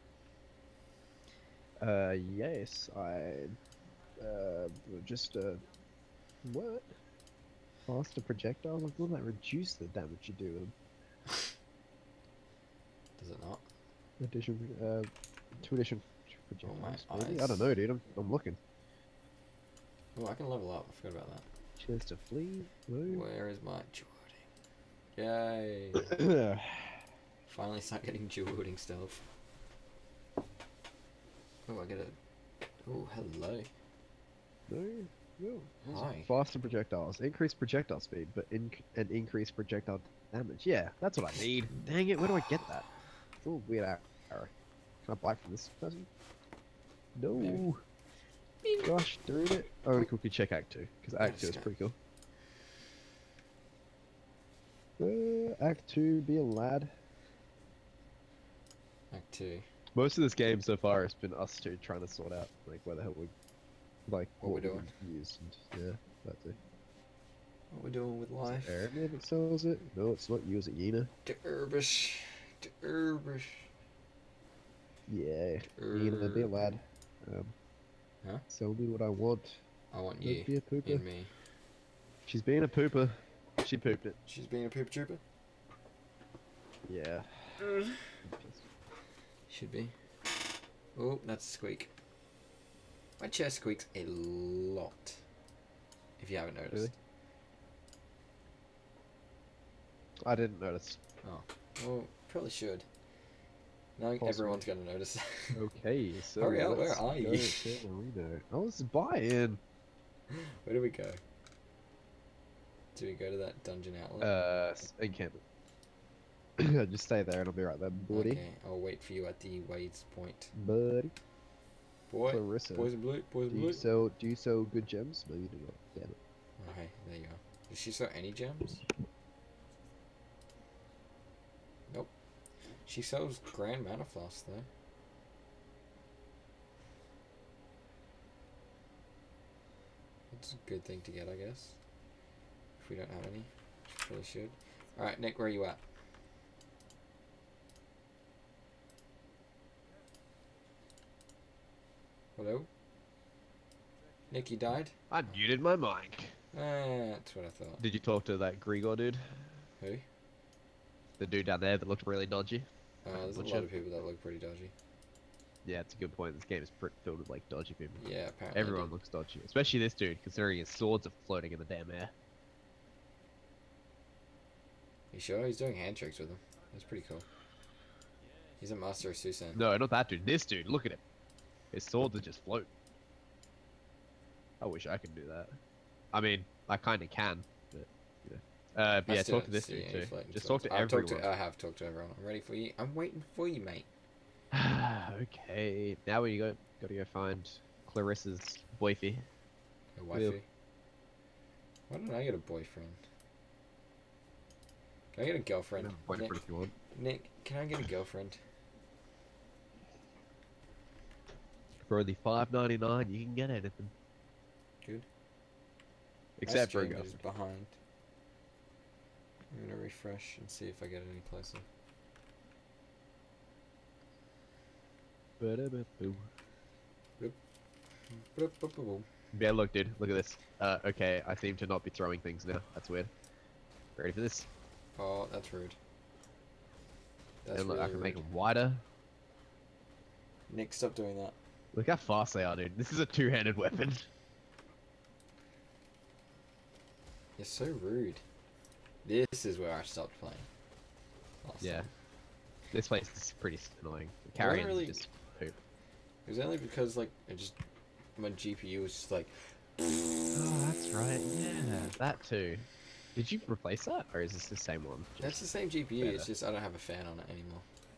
Yes, I. Just what? Faster projectiles? I thought that reduce the damage you do with them.
Does it not?
Addition, 2 addition projectiles.
my
Maybe? I
eyes.
don't know, dude. I'm looking.
Oh, I can level up. I forgot about that.
Chance to flee. Move.
Where is my jewel wielding? Yay! Finally start getting jewel wielding stuff. Oh, I get it. Oh, hello.
No. No.
Hi.
Faster projectiles. Increase projectile speed, but and increase projectile damage. Yeah, that's what I need. Dang it, where do I get that? It's a little weird arrow. Can I buy from this person? No.
Maybe.
Gosh, darn it. I want to quickly check Act 2, because Act 2 is pretty cool. Act 2, be a lad.
Act 2.
Most of this game so far has been us two trying to sort out, like, where the hell we, like,
What we're
we
doing.
would use, and, yeah, that's it.
What we're doing with
Is
life.
it Aramid that sells it? No, it's not you, is it Yena?
The herbish. The herbish.
Yeah, Yena, be a lad.
Huh?
Sell me what I want.
I want
Don't
you
be a pooper.
in me.
She's being a pooper. She pooped it.
She's being a poop trooper?
Yeah.
Should be. Oh, that's a squeak. My chair squeaks a lot. If you haven't noticed.
Really? I didn't notice.
Oh. Well, probably should. Now
Possibly.
everyone's gonna notice.
Okay, so
Hurry up, where
let's
are
go
you?
to Reno. Oh, it's buy-in.
Where do we go? Do we go to that dungeon outlet?
Encampment. Just stay there and I'll be right there, buddy.
Okay, I'll wait for you at the Wade's point.
Buddy.
Boy,
Clarissa.
boys in blue, boys in
Do
blue.
you sell good gems? No, you do not. Damn it.
Okay, there you go. Does she sell any gems? Nope. She sells Grand Mana Flask though. That's a good thing to get, I guess. If we don't have any, which we probably should. Alright, Nick, where are you at? Hello? Nick, you died?
I muted my mic.
That's what I thought.
Did you talk to that Grigor dude?
Who?
The dude down there that looked really dodgy?
There's a
Butcher.
lot of people that look pretty dodgy.
Yeah, it's a good point. This game is filled with like dodgy people.
Yeah, apparently.
Everyone looks dodgy, especially this dude, considering his swords are floating in the damn air.
You sure? He's doing hand tricks with him. That's pretty cool. He's a master of Susan.
No, not that dude. This dude, look at him. His swords are just float. I wish I could do that. I mean, I kind of can, but you know. But yeah, talk to this dude too. Just talk to everyone.
I have talked to everyone. I'm ready for you. I'm waiting for you, mate.
Okay, now we gotta go find Clarissa's boyfie.
A wifey. Why don't I get a boyfriend? Can I get a girlfriend?
Boyfriend if you want.
Nick, can I get a girlfriend?
For only $5.99, you can get anything.
Good.
Except for a
Stream is
girlfriend.
behind. I'm gonna refresh and see if I get any closer.
Yeah, look, dude, look at this. Okay, I seem to not be throwing things now. That's weird. Ready for this?
Oh, that's rude. That's
And look,
really
I can
rude.
make them wider.
Nick, stop doing that.
Look how fast they are, dude. This is a two-handed weapon.
You're so rude. This is where I stopped playing.
Yeah.
Time.
This place is pretty annoying. The carrions
really-
just poop.
It was only because like my GPU was just like.
Oh, that's right. Yeah, that too. Did you replace that, or is this the same one?
That's the same GPU.
better.
It's just I don't have a fan on it anymore.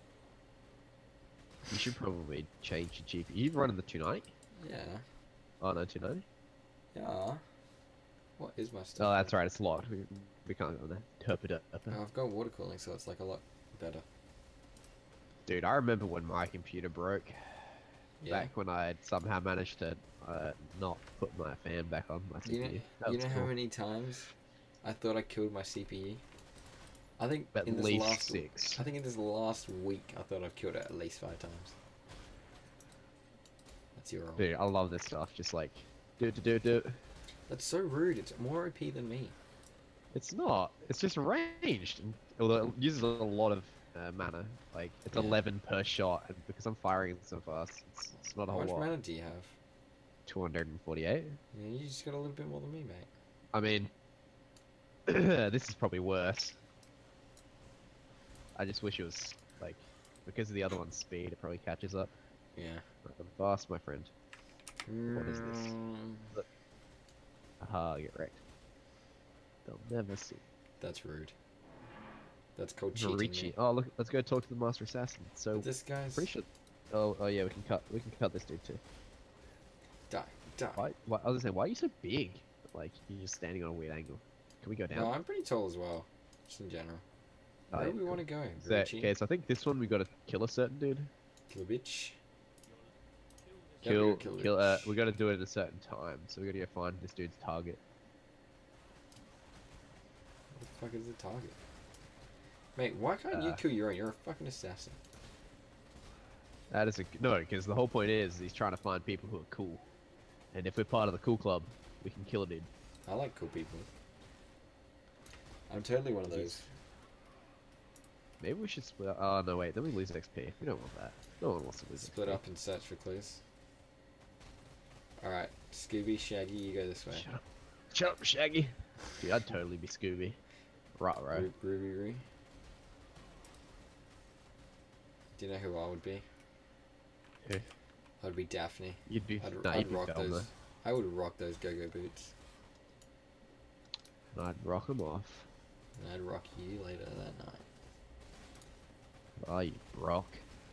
You should probably change your GPU. You've running the 290?
Yeah.
Oh no, 290.
Yeah. What is my stuff?
Oh, that's right. It's locked. We can't go there. Turp.
Oh, I've got water cooling, so it's like a lot better.
Dude, I remember when my computer broke.
Yeah.
Back when I somehow managed to not put my fan back on my CPU. That
You
was
know
cool.
how many times I thought I killed my CPU? I think
At
in this
least
last
6.
I think in this last week I thought I've killed it at least 5 times. That's your wrong.
Dude, I love this stuff. Just like, do.
That's so rude. It's more OP than me.
It's not. It's just ranged. Although it uses a lot of mana. Like, it's
Yeah.
11 per shot. And because I'm firing so fast, it's not a
How
whole
much
lot.
mana do you have?
248.
Yeah, you just got a little bit more than me, mate.
I mean, this is probably worse. I just wish it was, like, because of the other one's speed, it probably catches up.
Yeah.
I'm fast, my friend. What is this? Aha, get wrecked. They'll never see.
That's rude. That's called cheating.
Verici.
mate.
Oh, look, let's go talk to the Master Assassin. So,
But this guy's
pretty sure. Oh yeah, we can cut this dude too.
die.
Why? I was gonna say, why are you so big? Like, you're just standing on a weird angle. Can we go down?
No, I'm pretty tall as well, just in general.
Oh,
Where
yeah,
do we
cool.
want to go?
So,
Verici?
okay, so I think this one we gotta kill a certain dude.
Kill a bitch. Yeah, we gotta
Kill.
a bitch.
We gotta do it at a certain time. So we gotta go find this dude's target.
What the fuck is the target? Mate, why can't you kill your own? You're a fucking assassin.
That is no, because the whole point is he's trying to find people who are cool, and if we're part of the cool club, we can kill a dude.
I like cool people. I'm totally one of those.
Maybe we should split. Oh no, wait. Then we lose XP. We don't want that. No one wants to lose
Split
XP.
up and search for clues. Alright, Scooby, Shaggy, you go this way.
Shut up, Shaggy. Dude, I'd totally be Scooby. Right.
Ruby Roo. Do you know who I would be?
Who?
I'd be Daphne.
You'd be.
I'd,
Nah,
I'd
you'd be
rock
Velma.
those. I would rock those go-go boots.
And I'd rock him off.
And I'd rock you later that night.
Oh, you rock.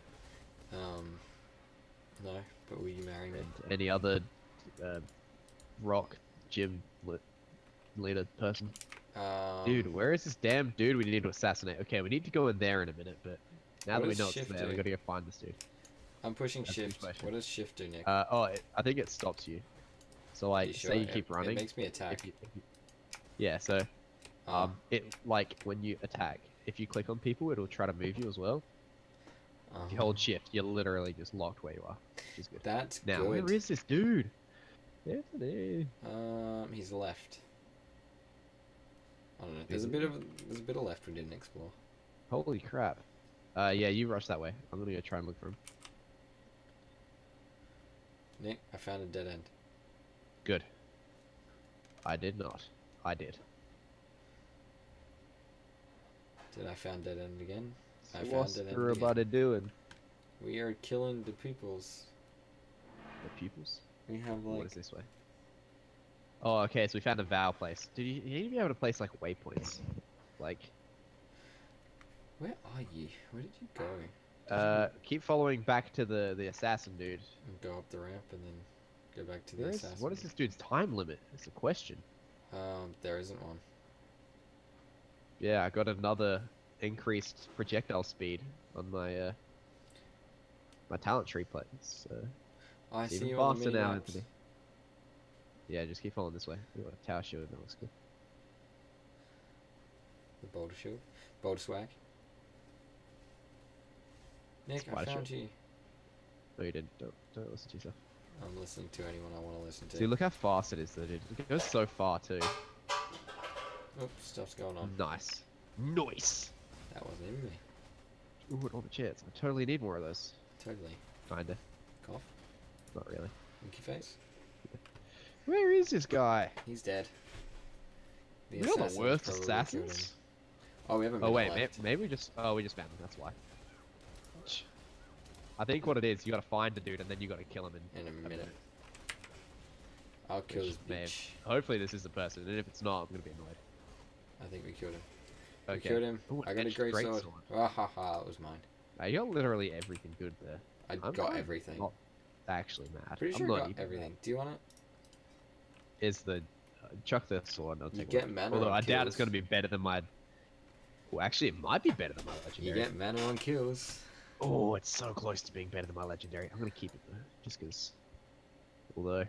No, but will you marry me?
And any other rock gym leader person. Dude, where is this damn dude we need to assassinate? Okay, we need to go in there in a minute, but now
What
that we
does
know it's
shift
there, we
do?
gotta go find this dude.
I'm pushing
That's a good
shift.
question.
What does shift do, Nick?
I think it stops you. So like,
You
say you
sure?
keep
It
running.
makes me attack.
Yeah, so
Oh,
it like when you attack, if you click on people, it'll try to move you as well. If you hold shift, you're literally just locked where you are, which is good.
That's
Now,
good.
where is this dude? There's an E.
He's left. I don't know.
Is
There's a
it?
bit of left we didn't explore.
Holy crap. Yeah, you rush that way. I'm gonna go try and look for him.
Nick, I found a dead end.
Good. I did not. I did.
Did I found dead end again?
So
I found
what's
dead end
everybody doing?
We are killing the peoples.
The pupils?
We have
What
like...
is this way? Oh, okay, so we found a vow place. Did you need to be able to place, like, waypoints? Like...
Where are you? Where did you go?
Keep following back to the assassin dude.
And go up the ramp and then go back to the
There is,
assassin.
what is this dude's time limit? It's a question.
There isn't one.
Yeah, I got another increased projectile speed on my my talent tree plates.
I
It's
see
even
you on the
faster now,
mini-maps.
Anthony. Yeah, just keep following this way. You got a tower shield, that looks good.
The boulder shield. Boulder swag. Nick, I
Spider
found
shield.
you.
No, you didn't. Don't listen to yourself.
I'm listening to anyone I want to listen to.
See, look how fast it is, though, dude. It goes so far, too.
Oh, stuff's going on.
Nice. Nice!
That wasn't even me.
Ooh, and all the chairs. I totally need more of those.
Totally.
Kinda.
Cough.
Not really.
Winky face.
Where is this guy?
He's dead. The
We're not the
assassins
worst
probably killed him.
assassins.
Oh, we haven't.
Oh wait, maybe we just. Oh, we just found him. That's why. I think what it is, you gotta find the dude and then you gotta kill him
In a minute. I'll kill this bitch.
Hopefully this is the person, and if it's not, I'm gonna be annoyed.
I think we killed him.
Okay.
We killed him.
Ooh,
I got a great sword. Ah ha ha, it was mine.
You got literally everything good there.
I
I'm
got
not-
everything.
Not actually mad.
Pretty
I'm
sure
not
I got
even
everything.
mad.
Do you want it?
Is the chuck the sword? And I'll
You
take
get
one.
mana
Although
on
I doubt it's
kills.
gonna be better than my. Well, actually, it might be better than my
You
legendary.
get mana on kills.
Oh, it's so close to being better than my legendary. I'm gonna keep it though, just because. Although.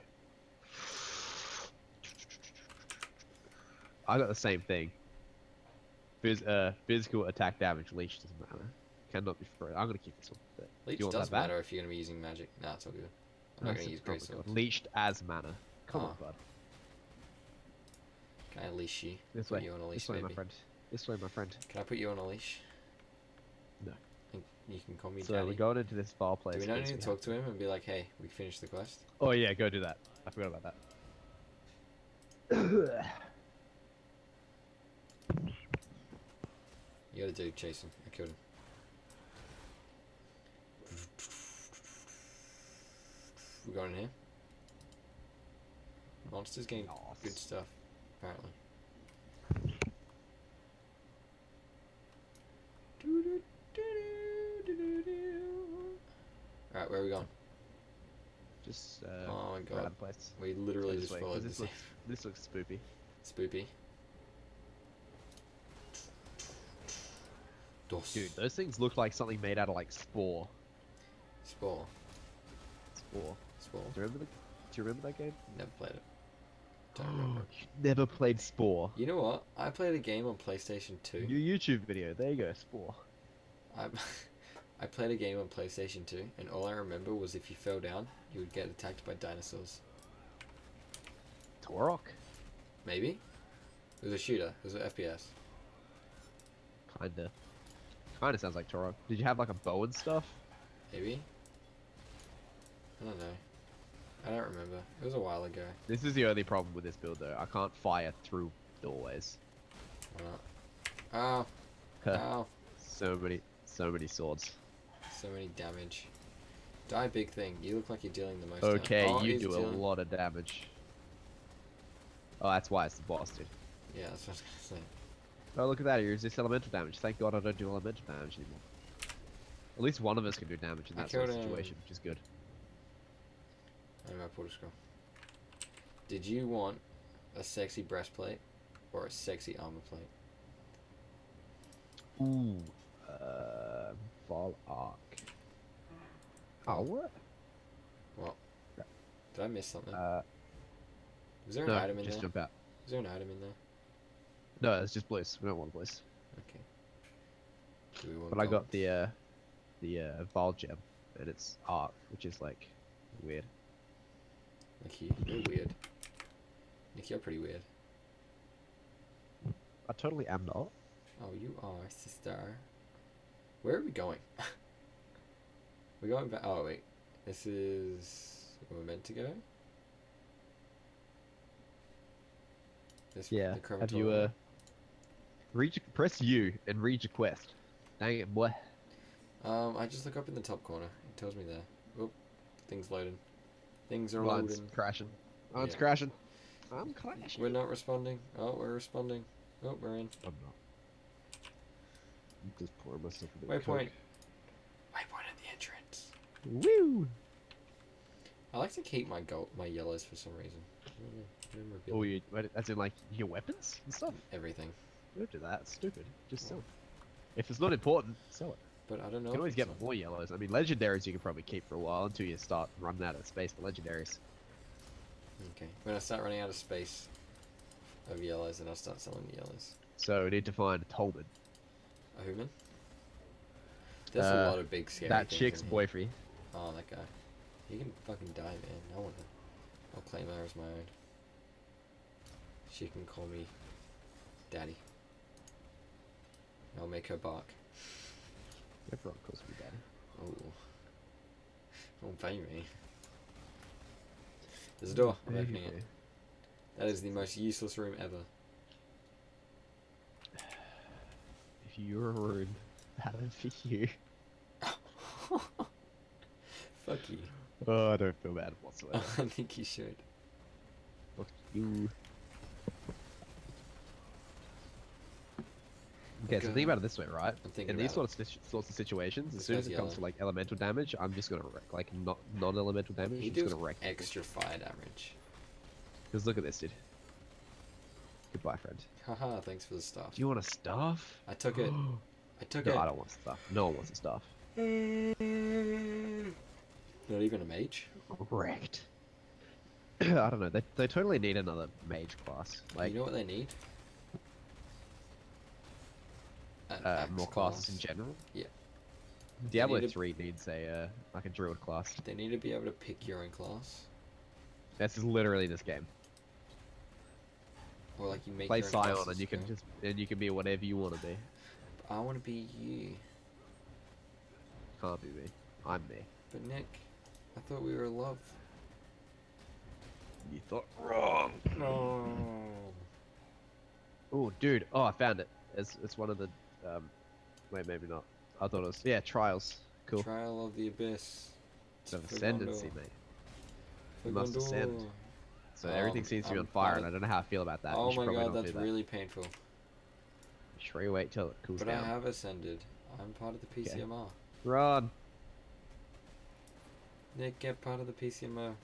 I got the same thing. Physical attack damage leech doesn't matter. Cannot be free. I'm gonna keep this one. But
Leech
do you want
does
that back?
matter if you're gonna be using magic. Nah, it's all good. I'm not gonna use great sword.
Leeched as mana. Come on,
Oh.
bud.
Can I leash you?
This
Put
way.
you on a leash,
This way, my
baby.
friend. This way, my friend.
Can I put you on a leash?
No.
And you can call me
So
daddy.
we're going into this fireplace.
Do we not
because
need to
we
talk to him and be like, hey, we finished the quest?
Oh yeah, go do that. I forgot about that.
You gotta do chase him. I killed him. We're going in here. Monsters getting good stuff, apparently. Alright, where are we going?
Just
Oh my god.
random place.
We literally
Go this
just
way, 'cause
followed
this
this.
looks spoopy.
Spoopy. Dos.
Dude, those things look like something made out of like spore.
Spore.
Spore.
Spore.
Do you remember that game?
Never played it. Don't remember.
You never played Spore.
You know what? I played a game on PlayStation 2.
New YouTube video. There you go, Spore.
I played a game on PlayStation 2, and all I remember was if you fell down, you would get attacked by dinosaurs.
Torok.
Maybe? It was a shooter. It was an FPS.
Kinda sounds like Torok. Did you have like a bow and stuff?
Maybe? I don't know. I don't remember. It was a while ago.
This is the only problem with this build though. I can't fire through doorways.
Why not? Oh. Ow.
So many swords.
So many damage. Die big thing. You look like you're dealing the most
Okay,
damage. Oh,
you
he's
do a
dealing-
lot of damage. Oh, that's why it's the boss, dude.
Yeah, that's what I was gonna say.
Oh, look at that. He resists elemental damage. Thank God I don't do elemental damage anymore. At least one of us can do damage in
I
that sort of
killed him.
situation, which is good.
I'm at Porter Scroll. Did you want a sexy breastplate or a sexy armor plate?
Ooh. Fall arc. Oh, what?
Well, did I miss something?
Uh,
Was there an
no,
item in
just
there?
jump out.
Is there an item in there?
No, it's just blues. We don't want blues.
Okay. Do we want
But I got
gold?
the Vol gem, and it's arc, which is like weird.
Nicky, you're weird. Nicky, you're pretty weird.
I totally am not.
Oh, you are, sister. Where are we going? We're going back. Oh, wait. This is... Where we're meant to go? This,
Yeah.
the
Have you
crematorium.
press U and read your quest. Dang it, boy.
I just look up in the top corner. It tells me there. Oh, things loading. Things are
Mine's
loading.
crashing. Mine's
Yeah.
crashing. I'm crashing.
We're not responding. Oh, we're responding. Oh, we're in.
I'm not. I'm just pouring myself a bit of
Waypoint.
Coke.
Waypoint at the entrance.
Woo!
I like to keep my my yellows for some reason.
Oh, you, as in like your weapons and stuff?
Everything.
Don't do that. It's stupid. Just sell it. If it's not important, sell it.
But I don't know.
You can always
if
get
it's
more yellows. I mean, legendaries you can probably keep for a while until you start running out of space for legendaries.
Okay. When I start running out of space of yellows, then I'll start selling the yellows.
So we need to find a Tolman.
A human? There's a lot of big scary
That
things
chick's
in here.
boyfriend.
Oh, that guy. He can fucking die, man. I want to. I'll claim her as my own. She can call me Daddy. I'll make her bark.
Everyone calls me daddy.
Oh. Don't pay me. There's a door. I'm opening it. That is the most useless room ever.
If you're a room, that would be you.
Fuck you.
Oh, I don't feel bad whatsoever.
I think you should.
Fuck you. Okay, so think about it this way, right?
I'm thinking
In these
about
sorts of situations, as
This
soon as
guy's
it comes
yellow.
to like elemental damage, I'm just gonna wreck. Like not non-elemental damage,
He
I'm just
does
gonna wreck.
extra fire damage.
Because look at this, dude. Goodbye, friend.
Haha, thanks for the stuff.
Do you want a staff?
I took it. I took
No,
it.
I don't want stuff. No one wants a staff.
Not even a mage?
Wrecked. I don't know. They totally need another mage class. Like
You know what they need? An axe
more classes in general.
Yeah.
Diablo
need to-
3 needs a like a druid class.
They need to be able to pick your own class.
This is literally this game.
Or like you make
Play
your own
Scion
classes,
and you can
yeah.
just be whatever you want to be.
I want to be you.
Can't be me. I'm me.
But Nick, I thought we were in love.
You thought wrong.
No.
Oh, dude. Oh, I found it. It's one of the wait, maybe not. I thought it was trials. Cool.
Trial of the Abyss.
It's of ascendancy,
Fernando.
mate. You must ascend. So everything seems to be
I'm
on fire, and
fine.
I don't know how I feel about that.
Oh
You should
my
probably
god,
not
that's
do that.
really painful.
Sure, you wait till it cools
But
down.
I have ascended. I'm part of the PCMR.
Run.
Nick, get part of the PCMR.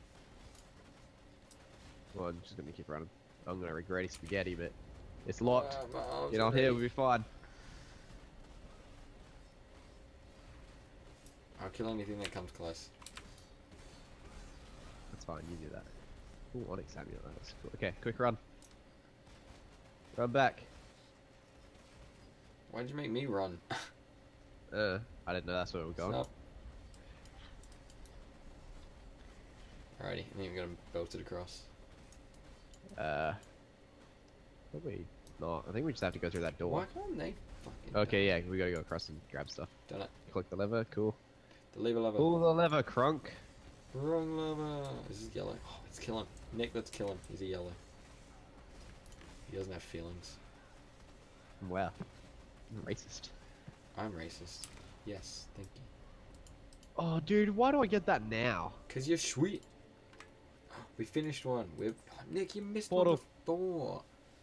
Well, I'm just gonna keep running. I'm gonna regret his spaghetti, but it's locked.
My arms
Get
are
on here,
ready.
we'll be fine.
I'll kill anything that comes close.
That's fine, you do that. Ooh, Onyx Amulet, that was cool. Okay, quick run. Run back.
Why'd you make me run?
I didn't know that's where we were going.
Stop. Alrighty, I think I'm gonna belt it across.
Probably not. I think we just have to go through that door.
Why can't they fucking
Okay, yeah, we gotta go across and grab stuff.
Done it.
Click the lever, cool.
The lever lever.
Pull the lever, Crunk.
Wrong lever. This is yellow. Oh, let's kill him. Nick, let's kill him. He's a yellow. He doesn't have feelings.
Wow. I'm racist.
I'm racist. Yes, thank you.
Oh, dude, why do I get that now?
Cause you're sweet. We finished one. We've Nick, you missed
Portal.
one before.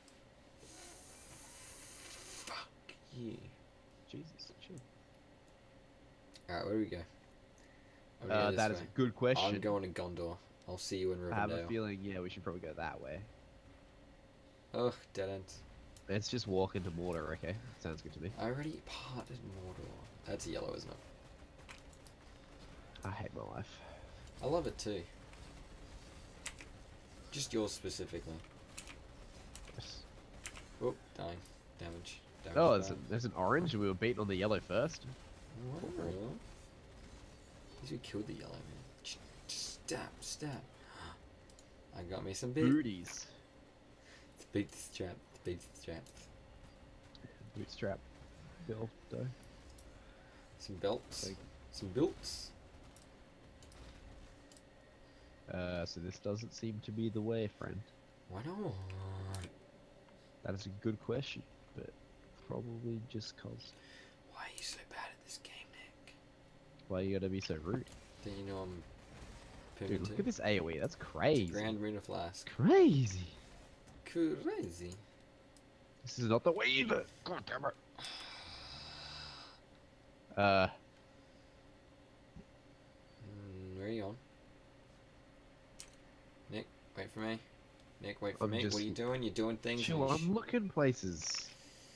Fuck you.
Jesus, chill.
Alright, where do we go? I'm gonna go this
That is
way.
a good question.
I'm going to Gondor. I'll see you in
I have
Rivendell.
a feeling, yeah, we should probably go that way.
Ugh, dead end.
Let's just walk into Mordor, okay? Sounds good to me.
I already parted Mordor. That's a yellow, isn't it?
I hate my life.
I love it too. Just yours specifically.
Yes.
Oh, dying. Damage. Damage
Oh,
bad.
there's an orange and we were beaten on the yellow first.
Whatever. At least we killed the yellow man. Just stab, stab. I got me some boots.
Booties.
Bootstrap. Bootstrap.
Bootstrap. Bill, though.
Some belts.
Like-
Some belts.
So this doesn't seem to be the way, friend.
Why not?
That is a good question, but probably just cause.
Why are you so bad at this game, Nick?
Why you gotta be so rude?
Don't you know I'm
Dude,
pivoting?
look at this AoE. That's crazy.
Grand Rune of Flask.
Crazy.
Crazy.
This is not the way either. God damn it.
Where are you on? Nick, wait for me. Nick, wait for
I'm
me.
just-
What are you doing? You're doing things.
Chill,
and
I'm looking places.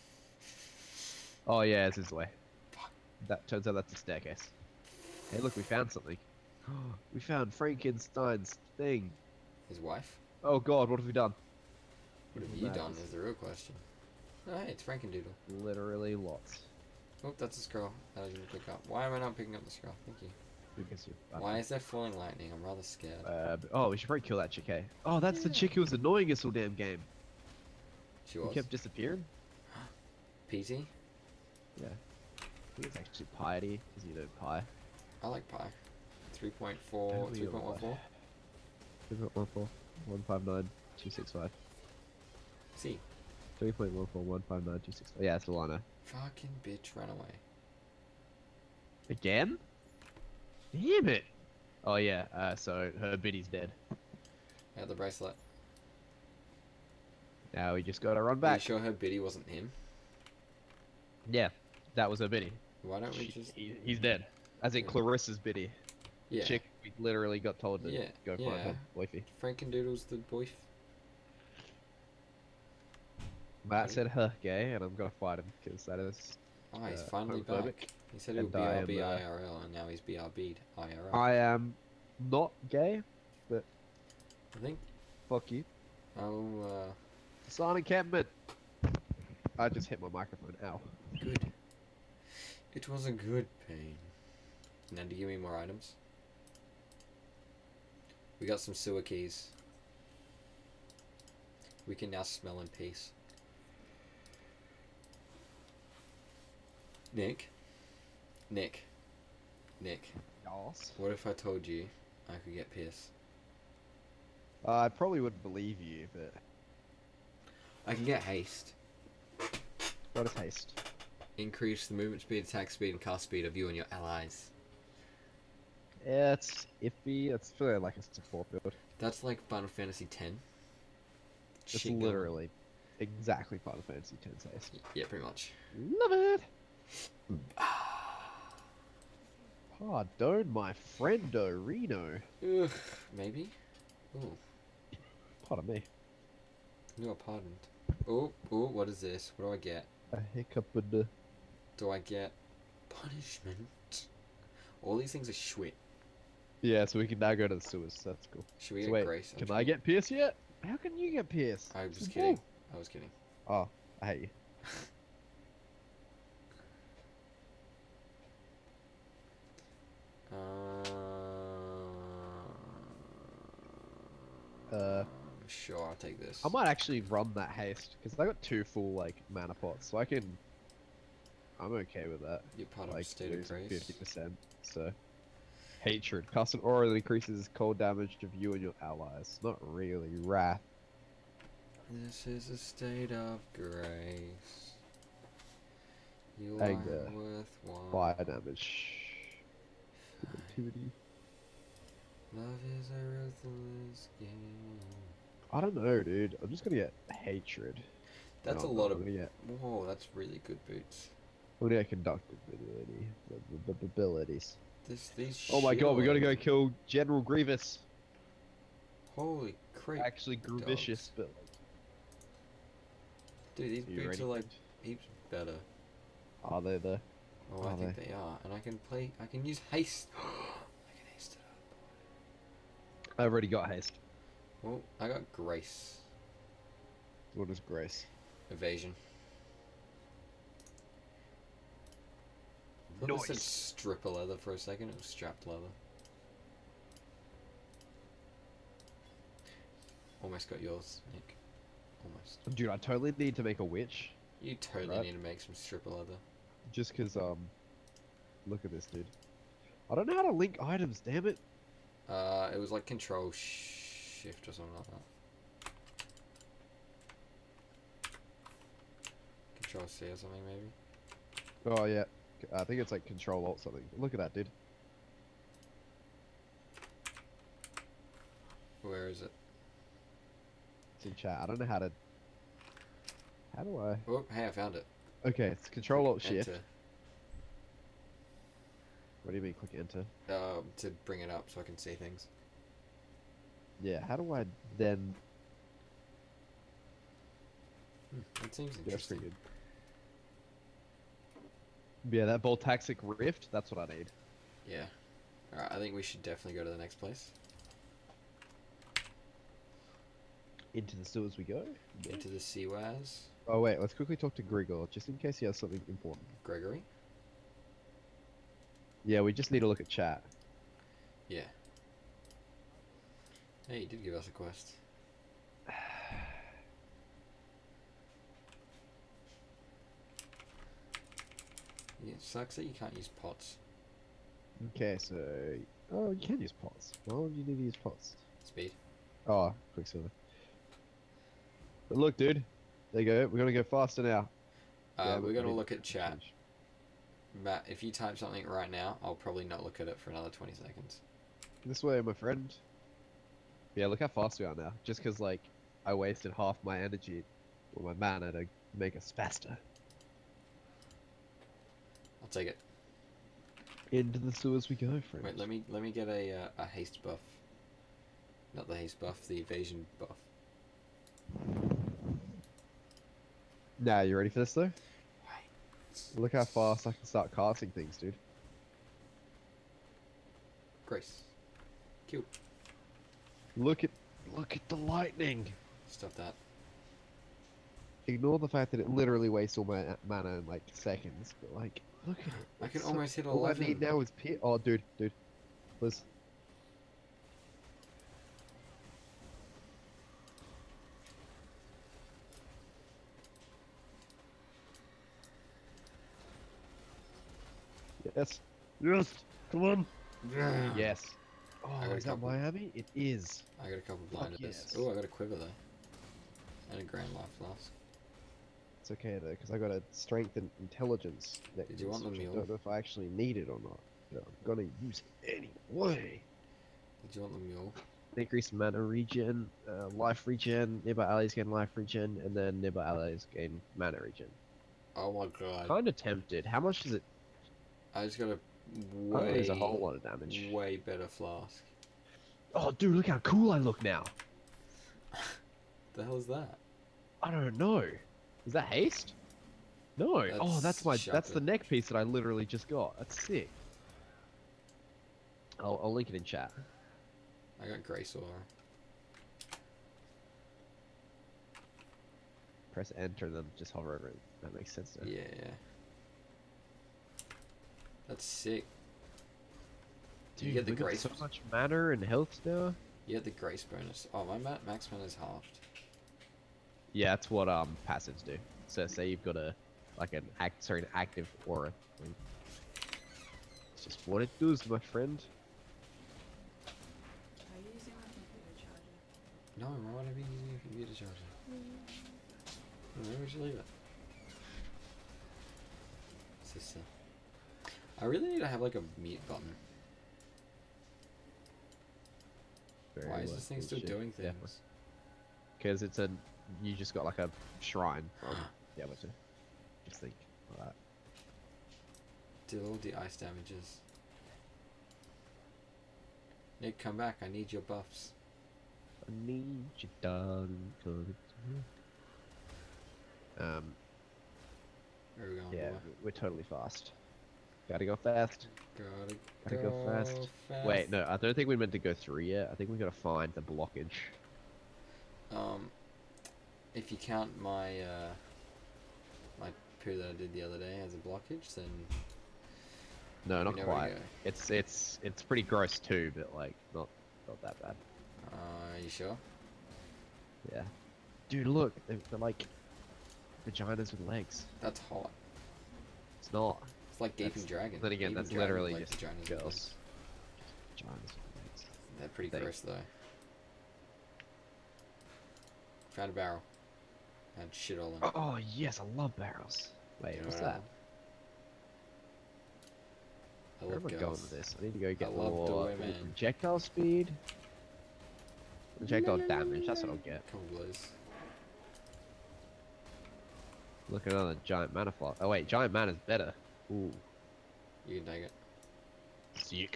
Oh yeah, it's this way.
Fuck.
That turns out that's a staircase. Hey, look, we found something. We found Frankenstein's thing.
His wife?
Oh god, what have we done?
What have you done is the real question. Oh, hey, it's Frankendoodle.
Literally lots.
Oh, that's a scroll that I didn't pick up. Why am I not picking up the scroll? Thank you.
Because you.
Why is there falling lightning? I'm rather scared.
Oh, we should probably kill that chick, hey? Oh, that's the
Yeah.
chick who was annoying us all damn game.
She
Who
was.
kept disappearing.
PT?
Yeah. I think it's actually piety, because you know pie.
I like pi. 3.4,
Tell me
3.14.
3.14, 159, 265.
See.
3.14, 159, 265. Yeah, that's all I know.
Fucking bitch ran away.
Again? Damn it! Oh yeah, so her biddy's dead.
I had the bracelet.
Now we just gotta run
Are you
back.
sure her biddy wasn't him?
Yeah, that was her biddy.
Why don't we just...
He's dead. As in
Yeah.
Clarissa's biddy.
Yeah.
Chick, we literally got told to
Yeah,
go find
yeah.
her wifey.
Frankendoodle's the boy.
Matt said her gay, and I'm gonna fight him, because that is
Oh, he's finally
homophobic.
back. He said he would
And I am,
BRB IRL, and now he's BRB'd IRL.
I am not gay, but
I think...
fuck you.
Oh,
Silent encampment! I just hit my microphone, ow.
good. It was a good pain. Now, do you give me more items? We got some sewer keys. We can now smell in peace. Nick? Nick?
Yes.
What if I told you I could get Pierce?
I probably wouldn't believe you, but
I can get haste.
what is haste?
Increase the movement speed, attack speed, and cast speed of you and your allies.
Yeah, it's iffy. It's for like a support build.
That's like Final Fantasy X.
It's
Shit going.
literally exactly Final Fantasy X haste.
Yeah, pretty much.
Love it! Pardon my friendo Reno.
Ugh, maybe? Ooh,
Pardon me.
you are pardoned. Oh, what is this? What do I get?
A hiccup in the...
Do I get punishment? All these things are shit.
Yeah, so we can now go to the sewers. That's cool.
Should we
So
get
wait,
Grace?
can I get Pierce yet? How can you get Pierce?
I was just
Whoa.
kidding. I was kidding.
Oh, I hate you.
Sure, I'll take this.
I might actually run that haste because I got 2 full like mana pots, so I can. I'm okay with that.
You're part of
Like
State of
losing
Grace.
50%. So, hatred. Cast an aura that increases cold damage of you and your allies. Not really wrath.
This is a state of grace. You
Anger.
are worthwhile.
Fire damage. Activity.
Love is a ruthless game.
I don't know, dude. I'm just gonna get hatred.
That's
Oh,
a lot
no,
of.
I'm gonna get,
Whoa, that's really good boots.
I'm gonna get conductive abilities.
These.
Oh my god, we gotta go
shield-
kill General Grievous.
Holy crap!
Actually, Grievous, but like,
Dude, these
you
boots
ready?
are like heaps better.
Are they though?
Oh, I
Are
think they are, and I can play. I can use haste. I can haste it up.
I already got haste.
Well, I got grace,
What is Grace?
evasion. I thought it said
Nice.
stripper leather for a second. It was strapped leather. Almost got yours, Nick. Almost.
Dude, I totally need to make a witch.
You totally
Right.
need to make some stripper leather.
Just cause, look at this, dude. I don't know how to link items, damn it.
It was like Control Shift or something like that. Control C or something maybe.
Oh yeah, I think it's like Control Alt something. Look at that, dude.
Where is it?
It's in chat. I don't know how to. How do I?
Oh, hey, I found it.
Okay, it's Control Alt
Click
Shift.
Enter.
What do you mean? Click Enter.
To bring it up so I can see things.
Yeah. How do I then?
That seems
Yeah, that's
interesting.
pretty good. Yeah, that Voltaxic Rift. That's what I need.
Yeah. Alright, I think we should definitely go to the next place.
Into the sewers we go. Yeah.
Into the CWAS.
Oh wait, let's quickly talk to Grigor, just in case he has something important.
Gregory?
Yeah, we just need to look at chat.
Yeah. Hey, he did give us a quest. Yeah, it sucks that you can't use pots.
Okay, so... Oh, you can use pots. Why would you need to use pots?
Speed.
Oh, Quicksilver. But look, dude. There you go. We're gonna go faster now.
We're gonna
we-
look at chat.
change.
Matt, if you type something right now, I'll probably not look at it for another 20 seconds.
This way, my friend. Yeah, look how fast we are now. Just because, like, I wasted half my energy or my mana to make us faster.
I'll take it.
Into the sewers we go, friend.
Wait, let me get a haste buff. Not the haste buff, the evasion buff.
Nah, you ready for this, though?
Wait.
Look how fast I can start casting things, dude.
Grace. Cute.
Look at the lightning.
Stop that.
Ignore the fact that it literally wastes all my mana in like seconds, but like, look at it.
I can
It's
almost hit
all I
11.
need now is Oh, dude, Liz. Yes. Yes. Come on.
Yeah.
Yes.
I
Oh,
got a
is that
couple.
Miami? It is.
I got a couple
Fuck
blinders.
yes.
Oh, I got a quiver though. And a grand life flask.
It's okay though, because I got a strength and intelligence.
Did you want the
which
mule?
I don't know if I actually need it or not. But I'm gonna use it anyway.
Did you want the mule?
Increase mana regen, life regen, nearby allies gain life regen, and then nearby allies gain mana regen.
Oh my god.
Kinda tempted. How much does it?
I just got a
Oh,
way,
there's a whole lot of damage.
way better flask.
Oh, dude, look how cool I look now.
The hell is that?
I don't know. Is that haste? No. Oh, that's the
sharpen.
neck piece that I literally just got. That's sick. I'll link it in chat.
I got Grace Aura.
Press enter and then just hover over it. That makes sense. Now.
Yeah. That's sick.
Dude,
you get the
we got
grace.
so much mana and health now.
You get the grace bonus. Oh, my max mana is halved.
Yeah, that's what passives do. So say you've got an active aura. It's just what it does, my friend.
Are you using my computer charger?
No, why would I be using a computer charger? Where would you leave it? Sister. I really need to have like a mute button. Why is this thing still doing things?
Because it's you just got like a shrine from the able to just think like that.
Deal all the ice damages. Nick, come back. I need your buffs.
I need you done.
Where are we going?
Yeah,
boy?
we're totally fast. Gotta go fast.
Gotta
Go fast. Wait, no, I don't think we're meant to go through yet. I think we gotta find the blockage.
If you count my my poo that I did the other day as a blockage, then
No,
we
not
know where to
quite.
go.
It's pretty gross too, but like not that bad.
You sure?
Yeah. Dude, look, they're like vaginas with legs.
That's hot.
It's not.
It's like gaping dragon.
Then again,
Gaping
that's
dragon
literally
like
just
vaginas with legs.
girls. Vaginas with legs.
They're pretty
They-
gross though. Found a barrel. And shit all in it.
Oh yes, I love barrels. Wait,
You know
what's
what I
that?
love? I
Where
love
am I going
girls.
with this? I need to go get
love the
more
women.
projectile speed. Projectile damage, that's what I'll get.
Come on, Blues.
Look at another giant mana flock. Oh wait, giant mana's better. Ooh,
You can take it.
sick.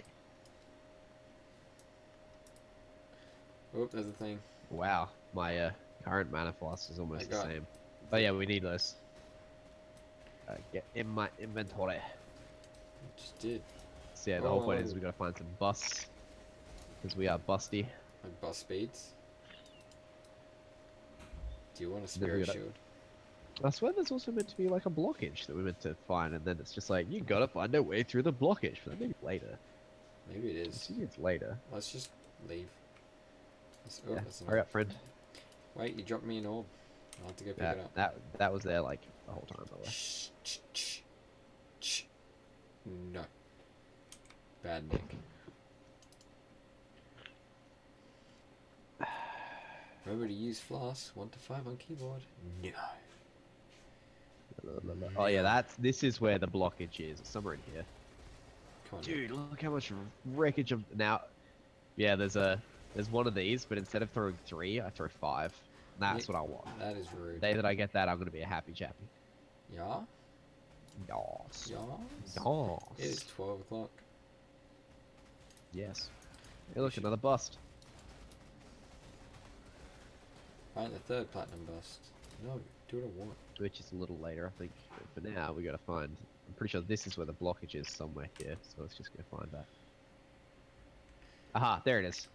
Oh, there's a thing.
Wow, my current mana floss is almost the
got-
same. Oh yeah, we need those. Get in my inventory.
Just did.
So yeah, the whole point is
Oh.
we gotta find some busts. Because we are busty.
Like bus speeds. Do you want a
Never
spirit
got it.
shield?
I swear there's also meant to be like a blockage that we're meant to find, and then it's just like, you gotta find a way through the blockage, but maybe later.
Maybe it
I
is.
see it's later.
Let's just leave.
Yeah,
That's
hurry up, friend.
Wait, you dropped me an orb. I'll have to go pick it up.
That was there like the whole time, by the way.
Shh, shh, shh, shh. No. Bad Nick. Remember to use floss 1 to 5 on keyboard. No.
Oh yeah, this is where the blockage is. It's somewhere in here.
Come on.
Dude, look how much wreckage I'm now. Yeah, there's one of these, but instead of throwing 3, I throw 5. That's what I want.
That is rude.
The day that I get that, I'm gonna be a happy chappy.
Yeah?
Yas.
Yes?
Yas.
It is 12 o'clock.
Yes. Hey, look, another bust.
Find the 3rd platinum bust. No, do what I want.
Which is a little later, I think. But for now, we gotta find. I'm pretty sure this is where the blockage is somewhere here. So let's just go find that. Aha, there it is.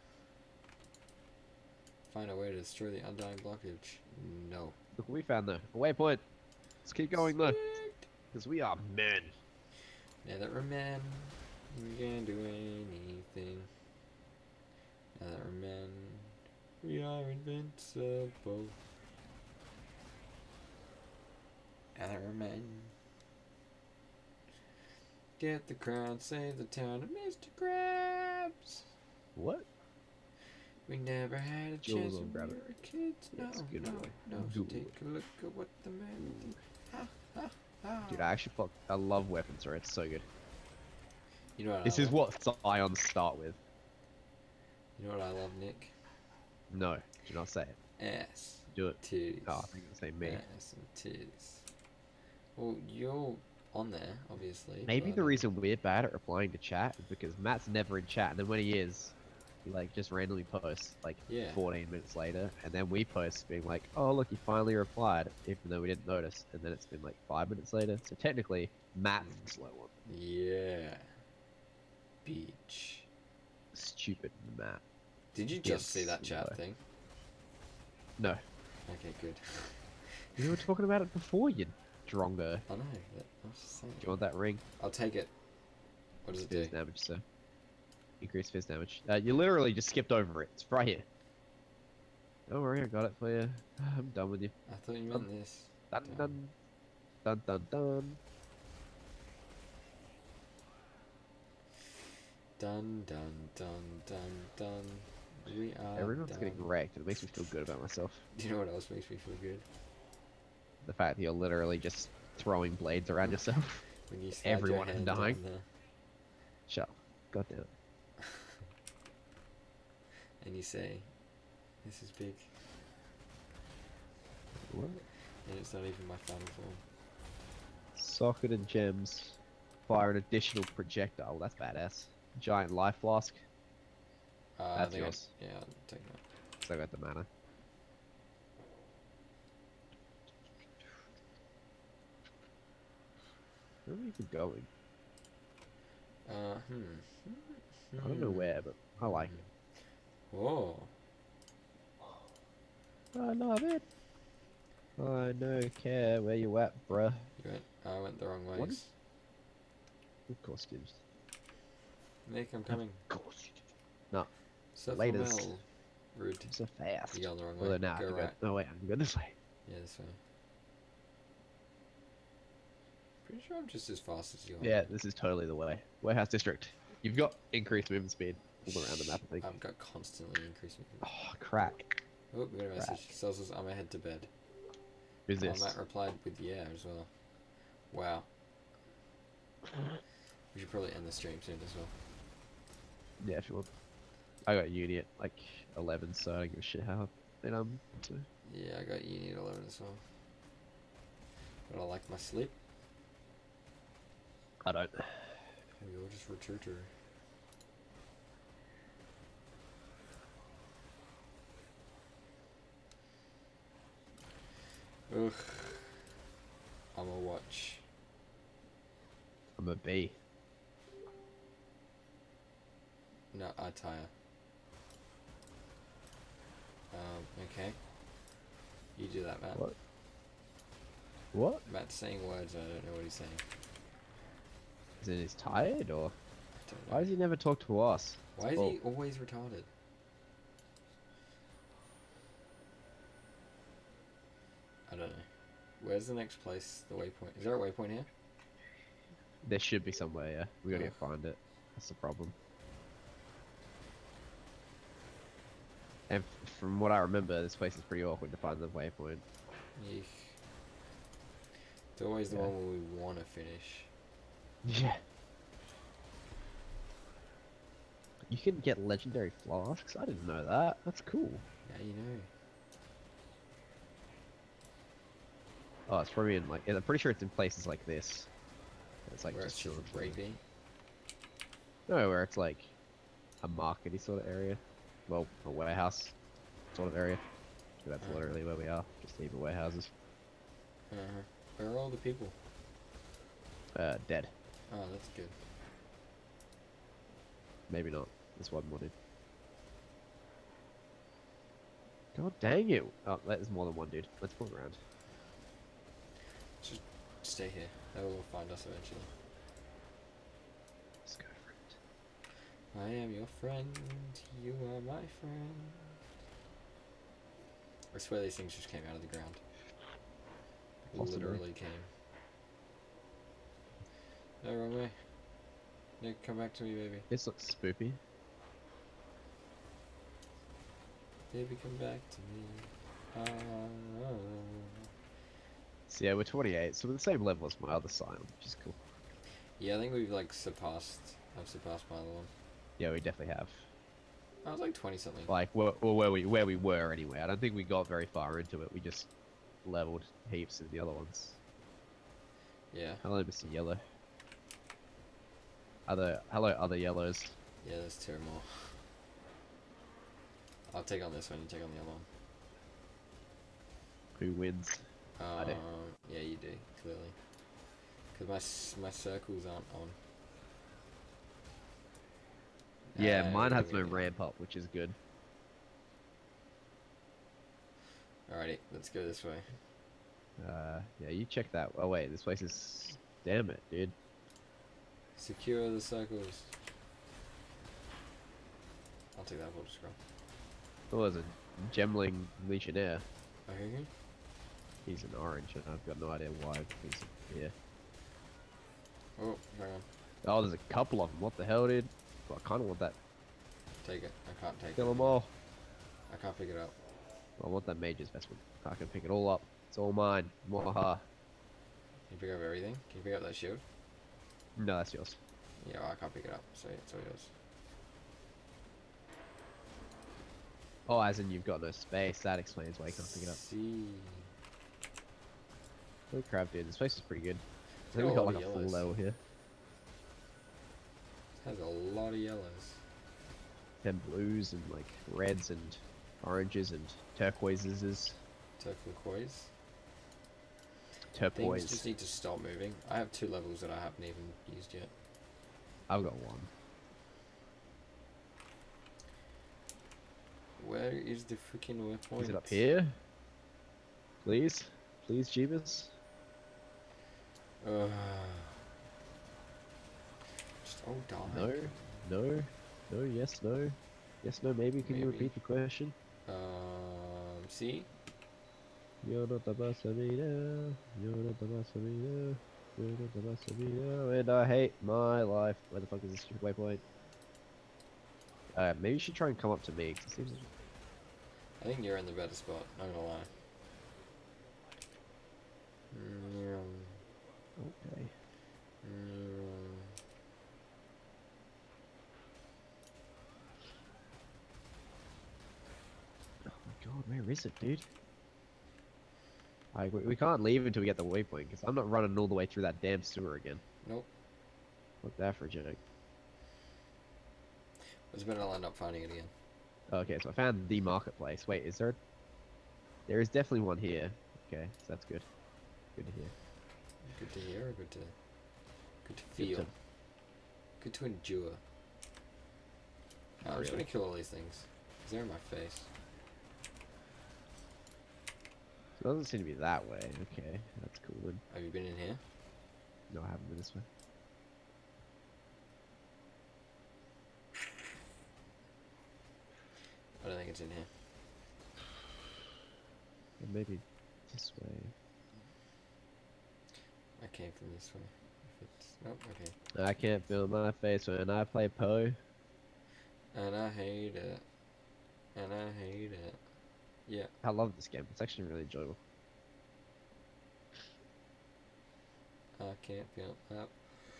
Find a way to destroy the undying blockage. No.
Look what we found though. A waypoint. Let's keep going though. Because we are men.
Now that we're men, we can do anything. Now that we're men, we are invincible. Now that we're men. Get the crown, save the town of Mr. Krabs.
What?
We never had a
Jules
chance
will
when we
grab
were
it.
kids. No,
It's good
no,
boy.
no. So
Good
take a look at what the man did. Ha, ha, ha.
Dude, I love weapons, right? It's so good.
You know what
This
I
is
love?
what Scions start with.
You know what I love, Nick?
No, do not say it.
Ass.
Do it.
Titties.
Oh, I think it's the same me.
Ass and titties. Well, you're on there, obviously.
Maybe
but,
the reason we're bad at replying to chat is because Matt's never in chat, and then when he is, he like just randomly posts like
Yeah.
14 minutes later, and then we post being like, "Oh look, he finally replied," even though we didn't notice, and then it's been like 5 minutes later. So technically, Matt's the slow one.
Yeah. Beach.
Stupid Matt.
Did you just see that
Yes,
chat
no.
thing?
No,
Okay, good.
you were talking about it before, you drongo.
I know, but I was just saying.
Do you want that ring?
I'll take it. What does it
Fizz
do?
damage, sir. Increase fizz damage. You literally just skipped over it. It's right here. Don't worry, I got it for you. I'm done with you.
I thought you meant this.
Dun
Damn.
dun. Dun dun dun.
Dun dun dun dun dun. We are
Everyone's
done.
getting wrecked, and it makes me feel good about myself.
Do you know what else makes me feel good?
The fact that you're literally just throwing blades around yourself.
When you slide
Everyone
your
is
hand
dying.
down there
Shut up. God damn it.
and you say, "This is big,"
What?
and it's not even my final form.
Socket and gems. Fire an additional projectile. That's badass. Giant life flask.
I
That's
think
yours.
Yeah, I'll take that.
So I got the mana. Where are we even going? I don't know where, but I like it.
Whoa.
I love it. I don't care where you at, bruh.
I went the wrong
What
ways.
is- Of course, dudes.
Nick, I'm coming.
Of course you did. No,
Surf
laters.
Mel. Rude.
I'm so fast.
You're going the wrong way.
Well, now I
Go
can
right.
go. No, wait, I can go this way.
Yeah, this way. Pretty sure I'm just as fast as you are.
Yeah, this is totally the way. Warehouse district. You've got increased movement speed. all around the map, I think.
I've got constantly increasing.
Oh, crack.
Oh, we got a message.
Crack.
Celsius, I'm head to bed.
Who's this?
Matt replied with yeah as well. Wow. We should probably end the stream soon as well.
Yeah, if you want. I got uni at like 11, so I don't give a shit how. And so.
Yeah, I got uni at 11 as well. But I like my sleep.
I don't.
We all just retreat her. Ugh. I'm a watch.
I'm a B.
No, I tire. Okay. You do that, Matt.
What? What?
Matt's saying words, I don't know what he's saying.
Is it he's tired, or
I don't know.
why does he never talk to us?
Why is he always retarded? I don't know. Where's the next place? The waypoint. Is there a waypoint here?
There should be somewhere, yeah. We gotta
Oh.
go find it. That's the problem. And from what I remember, this place is pretty awkward to find the waypoint.
Yeek. It's always the
Yeah.
one where we want to finish.
Yeah. You can get legendary flasks? I didn't know that. That's cool.
Yeah, you know.
Oh, it's probably in like, I'm pretty sure it's in places like this. It's like
Where
just
it's
chilling.
rapey.
No, where it's like a markety sort of area. Well, a warehouse sort of area. So that's literally where we are. Just even warehouses.
Where are all the people?
Dead.
Oh, that's good.
Maybe not. There's one more dude. God dang it! Oh, there's more than one dude. Let's pull around.
Just stay here. They will find us eventually.
Let's go for it.
I am your friend. You are my friend. I swear these things just came out of the ground.
Possibly.
Literally came. No, wrong way. Nick, come back to me, baby.
This looks spoopy.
Baby, come back to me.
So yeah, we're 28, so we're the same level as my other sign, which is cool.
Yeah, I think we've like surpassed. I've surpassed my other one.
Yeah, we definitely have.
I was like 20 something.
Like, where we were anyway. I don't think we got very far into it. We just leveled heaps in the other ones.
Yeah.
Hello, Mr. Yellow. Hello, other yellows.
Yeah, there's two more. I'll take on this one. You take on the other one.
Who wins? I do.
Yeah, you do clearly. Because my circles aren't on.
Yeah, mine has
yeah.
no ramp up, which is good.
Alrighty, let's go this way.
Yeah, you check that. Oh wait, this place is. Damn it, dude.
Secure the circles. I'll take that water scroll.
Oh, there's a Gemling Legionnaire.
Okay.
He's an orange, and I've got no idea why. He's here.
Oh, hang on.
Oh, there's a couple of them. What the hell, dude? Well, I kind of want that.
Take it. I can't take
Kill
it.
them all.
I can't pick it up.
I want that mage's vestment. I can pick it all up. It's all mine. Mwahaha.
Can you pick up everything? Can you pick up that shield?
No, that's yours.
Yeah, well, I can't pick it up, so it's all yours.
Oh, as in you've got no space. That explains why you can't pick it up.
See.
Holy crap, dude. This place is pretty good. I
It's
think we
got
got
a
like
lot
a
of
full
yellows.
level here.
It has a lot of yellows.
And blues and like reds and oranges and turquoises.
Turquoise.
Turquoise.
Things just need to stop moving. I have 2 levels that I haven't even used yet.
I've got one.
Where is the freaking waypoint?
Is it up here? Please? Please, Jeebus?
Just die.
No? No? No? Yes? No? Yes? No? Maybe? Can you
Maybe.
repeat the question?
See?
You're not the boss of me now. You're not the boss of me now. You're not the boss of me now. And I hate my life. Where the fuck is this stupid waypoint? Maybe you should try and come up to me. 'Cause it seems like...
I think you're in the better spot, not gonna lie.
Okay. Oh my god, where is it, dude? Like, we can't leave until we get the waypoint, because I'm not running all the way through that damn sewer again.
Nope.
Look that for a joke.
It's better I'll end up finding it again.
Okay, so I found the marketplace. Wait, is there? There is definitely one here. Okay, so that's good. Good to hear.
Good to hear or good to feel? Good to endure. Oh, I'm just gonna kill all these things. Because they're in my face.
It doesn't seem to be that way. Okay, that's cool then.
Have you been in here?
No, I haven't been this way.
I don't think it's in here.
Or maybe this way.
I came from this way. If it's... Nope, okay.
I can't feel my face when I play PoE.
And I hate it. And I hate it. Yeah.
I love this game. It's actually really enjoyable.
I can't feel that.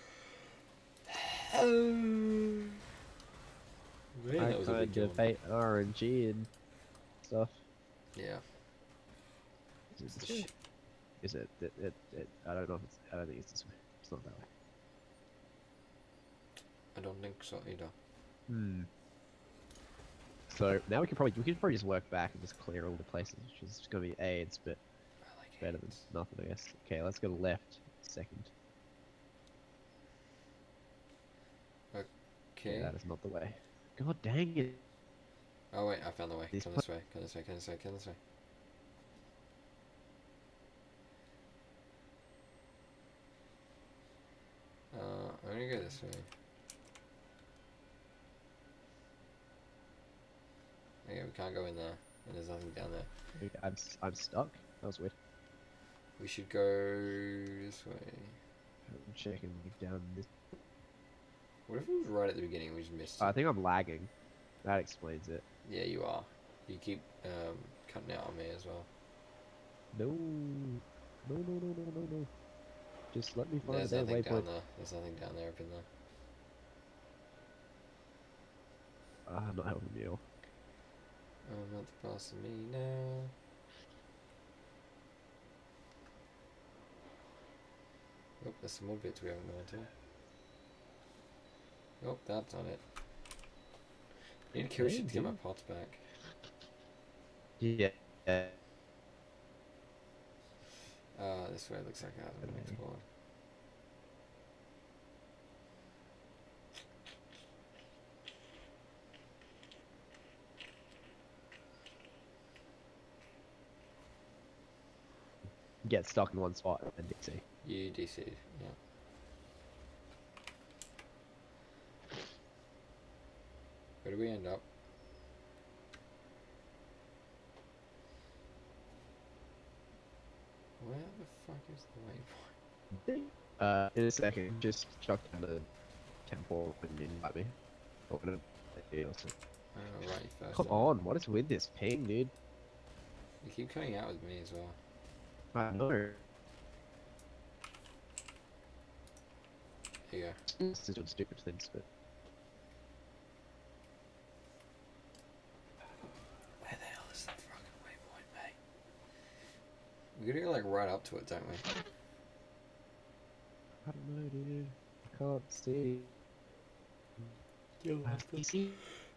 Oh. Really,
I
that was a big
kind of
yawn.
hate RNG and stuff.
Yeah.
Is it
It's
this
the
way?
shit.
Is it? I don't know if it's. I don't think it's this way. It's not that way.
I don't think so either.
Hmm. So now we could probably just work back and just clear all the places, which is gonna be AIDS, but
I like
better than
AIDS.
nothing, I guess. Okay, let's go left. Second.
Okay.
Yeah, that is not the way. God dang it!
Oh wait, I found the way.
These
Come this way. Come this way. Come this way. Come this way. I'm gonna go this way. Okay, we can't go in there, and there's nothing down there.
Okay, I'm stuck. That was weird.
We should go this way.
I'm checking down this.
What if it was right at the beginning? We just missed it.
I think I'm lagging. That explains it.
Yeah, you are. You keep cutting out on me as well.
No. No, no, no, no, no, no. Just let me find
There's
the damn
nothing down
waypoint.
there. There's nothing down there up in there.
Ah, not helping me at all.
Oh, not the boss of me now. Oh, there's some more bits we haven't gone to. Oh, that's not it. I need to kill shit to get my pots back.
Yeah.
This way looks like I haven't been explored.
Get stuck in one spot and DC.
You DC'd, yeah. Where do we end up? Where the fuck is the waypoint?
In a second, just chuck down the temple when you invite me. Or whatever. Yeah, also.
Right first.
Come on, what is with this ping, dude?
You keep coming out with me as well.
I know.
Here you go.
This is doing stupid things, but.
Where the hell is the fucking waypoint, mate? We gotta go like right up to it, don't we?
I don't know, dude. I can't see.
DC.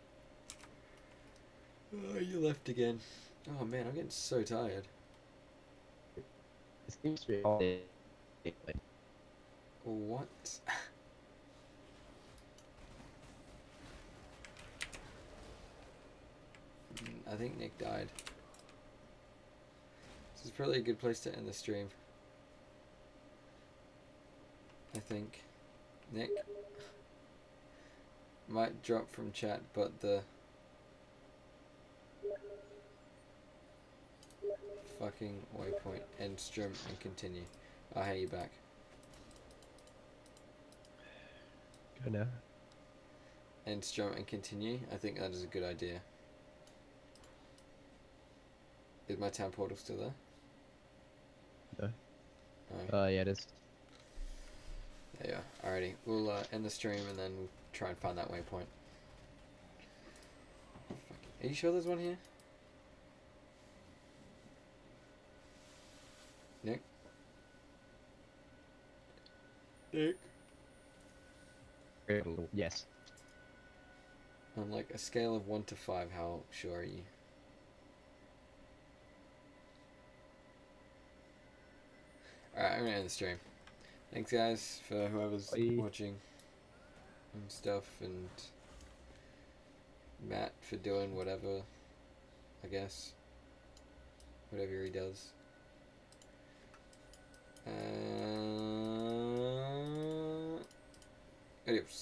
Oh, you left again. Oh man, I'm getting so tired.
It seems to be all in.
What? I think Nick died. This is probably a good place to end the stream. I think. Nick might drop from chat, but the fucking waypoint end stream and continue. I'll have you back.
Go now.
end stream and continue. I think that is a good idea. Is my town portal still there?
No.
Oh,
Yeah, it is.
there you are. Alrighty, we'll end the stream and then we'll try and find that waypoint. Are you sure there's one here? Nick? Nick?
Yes.
On like a scale of 1 to 5, how sure are you? Alright, I'm gonna end the stream. Thanks guys for whoever's
Bye.
watching and stuff, and Matt for doing whatever, I guess. Whatever he does. Adios.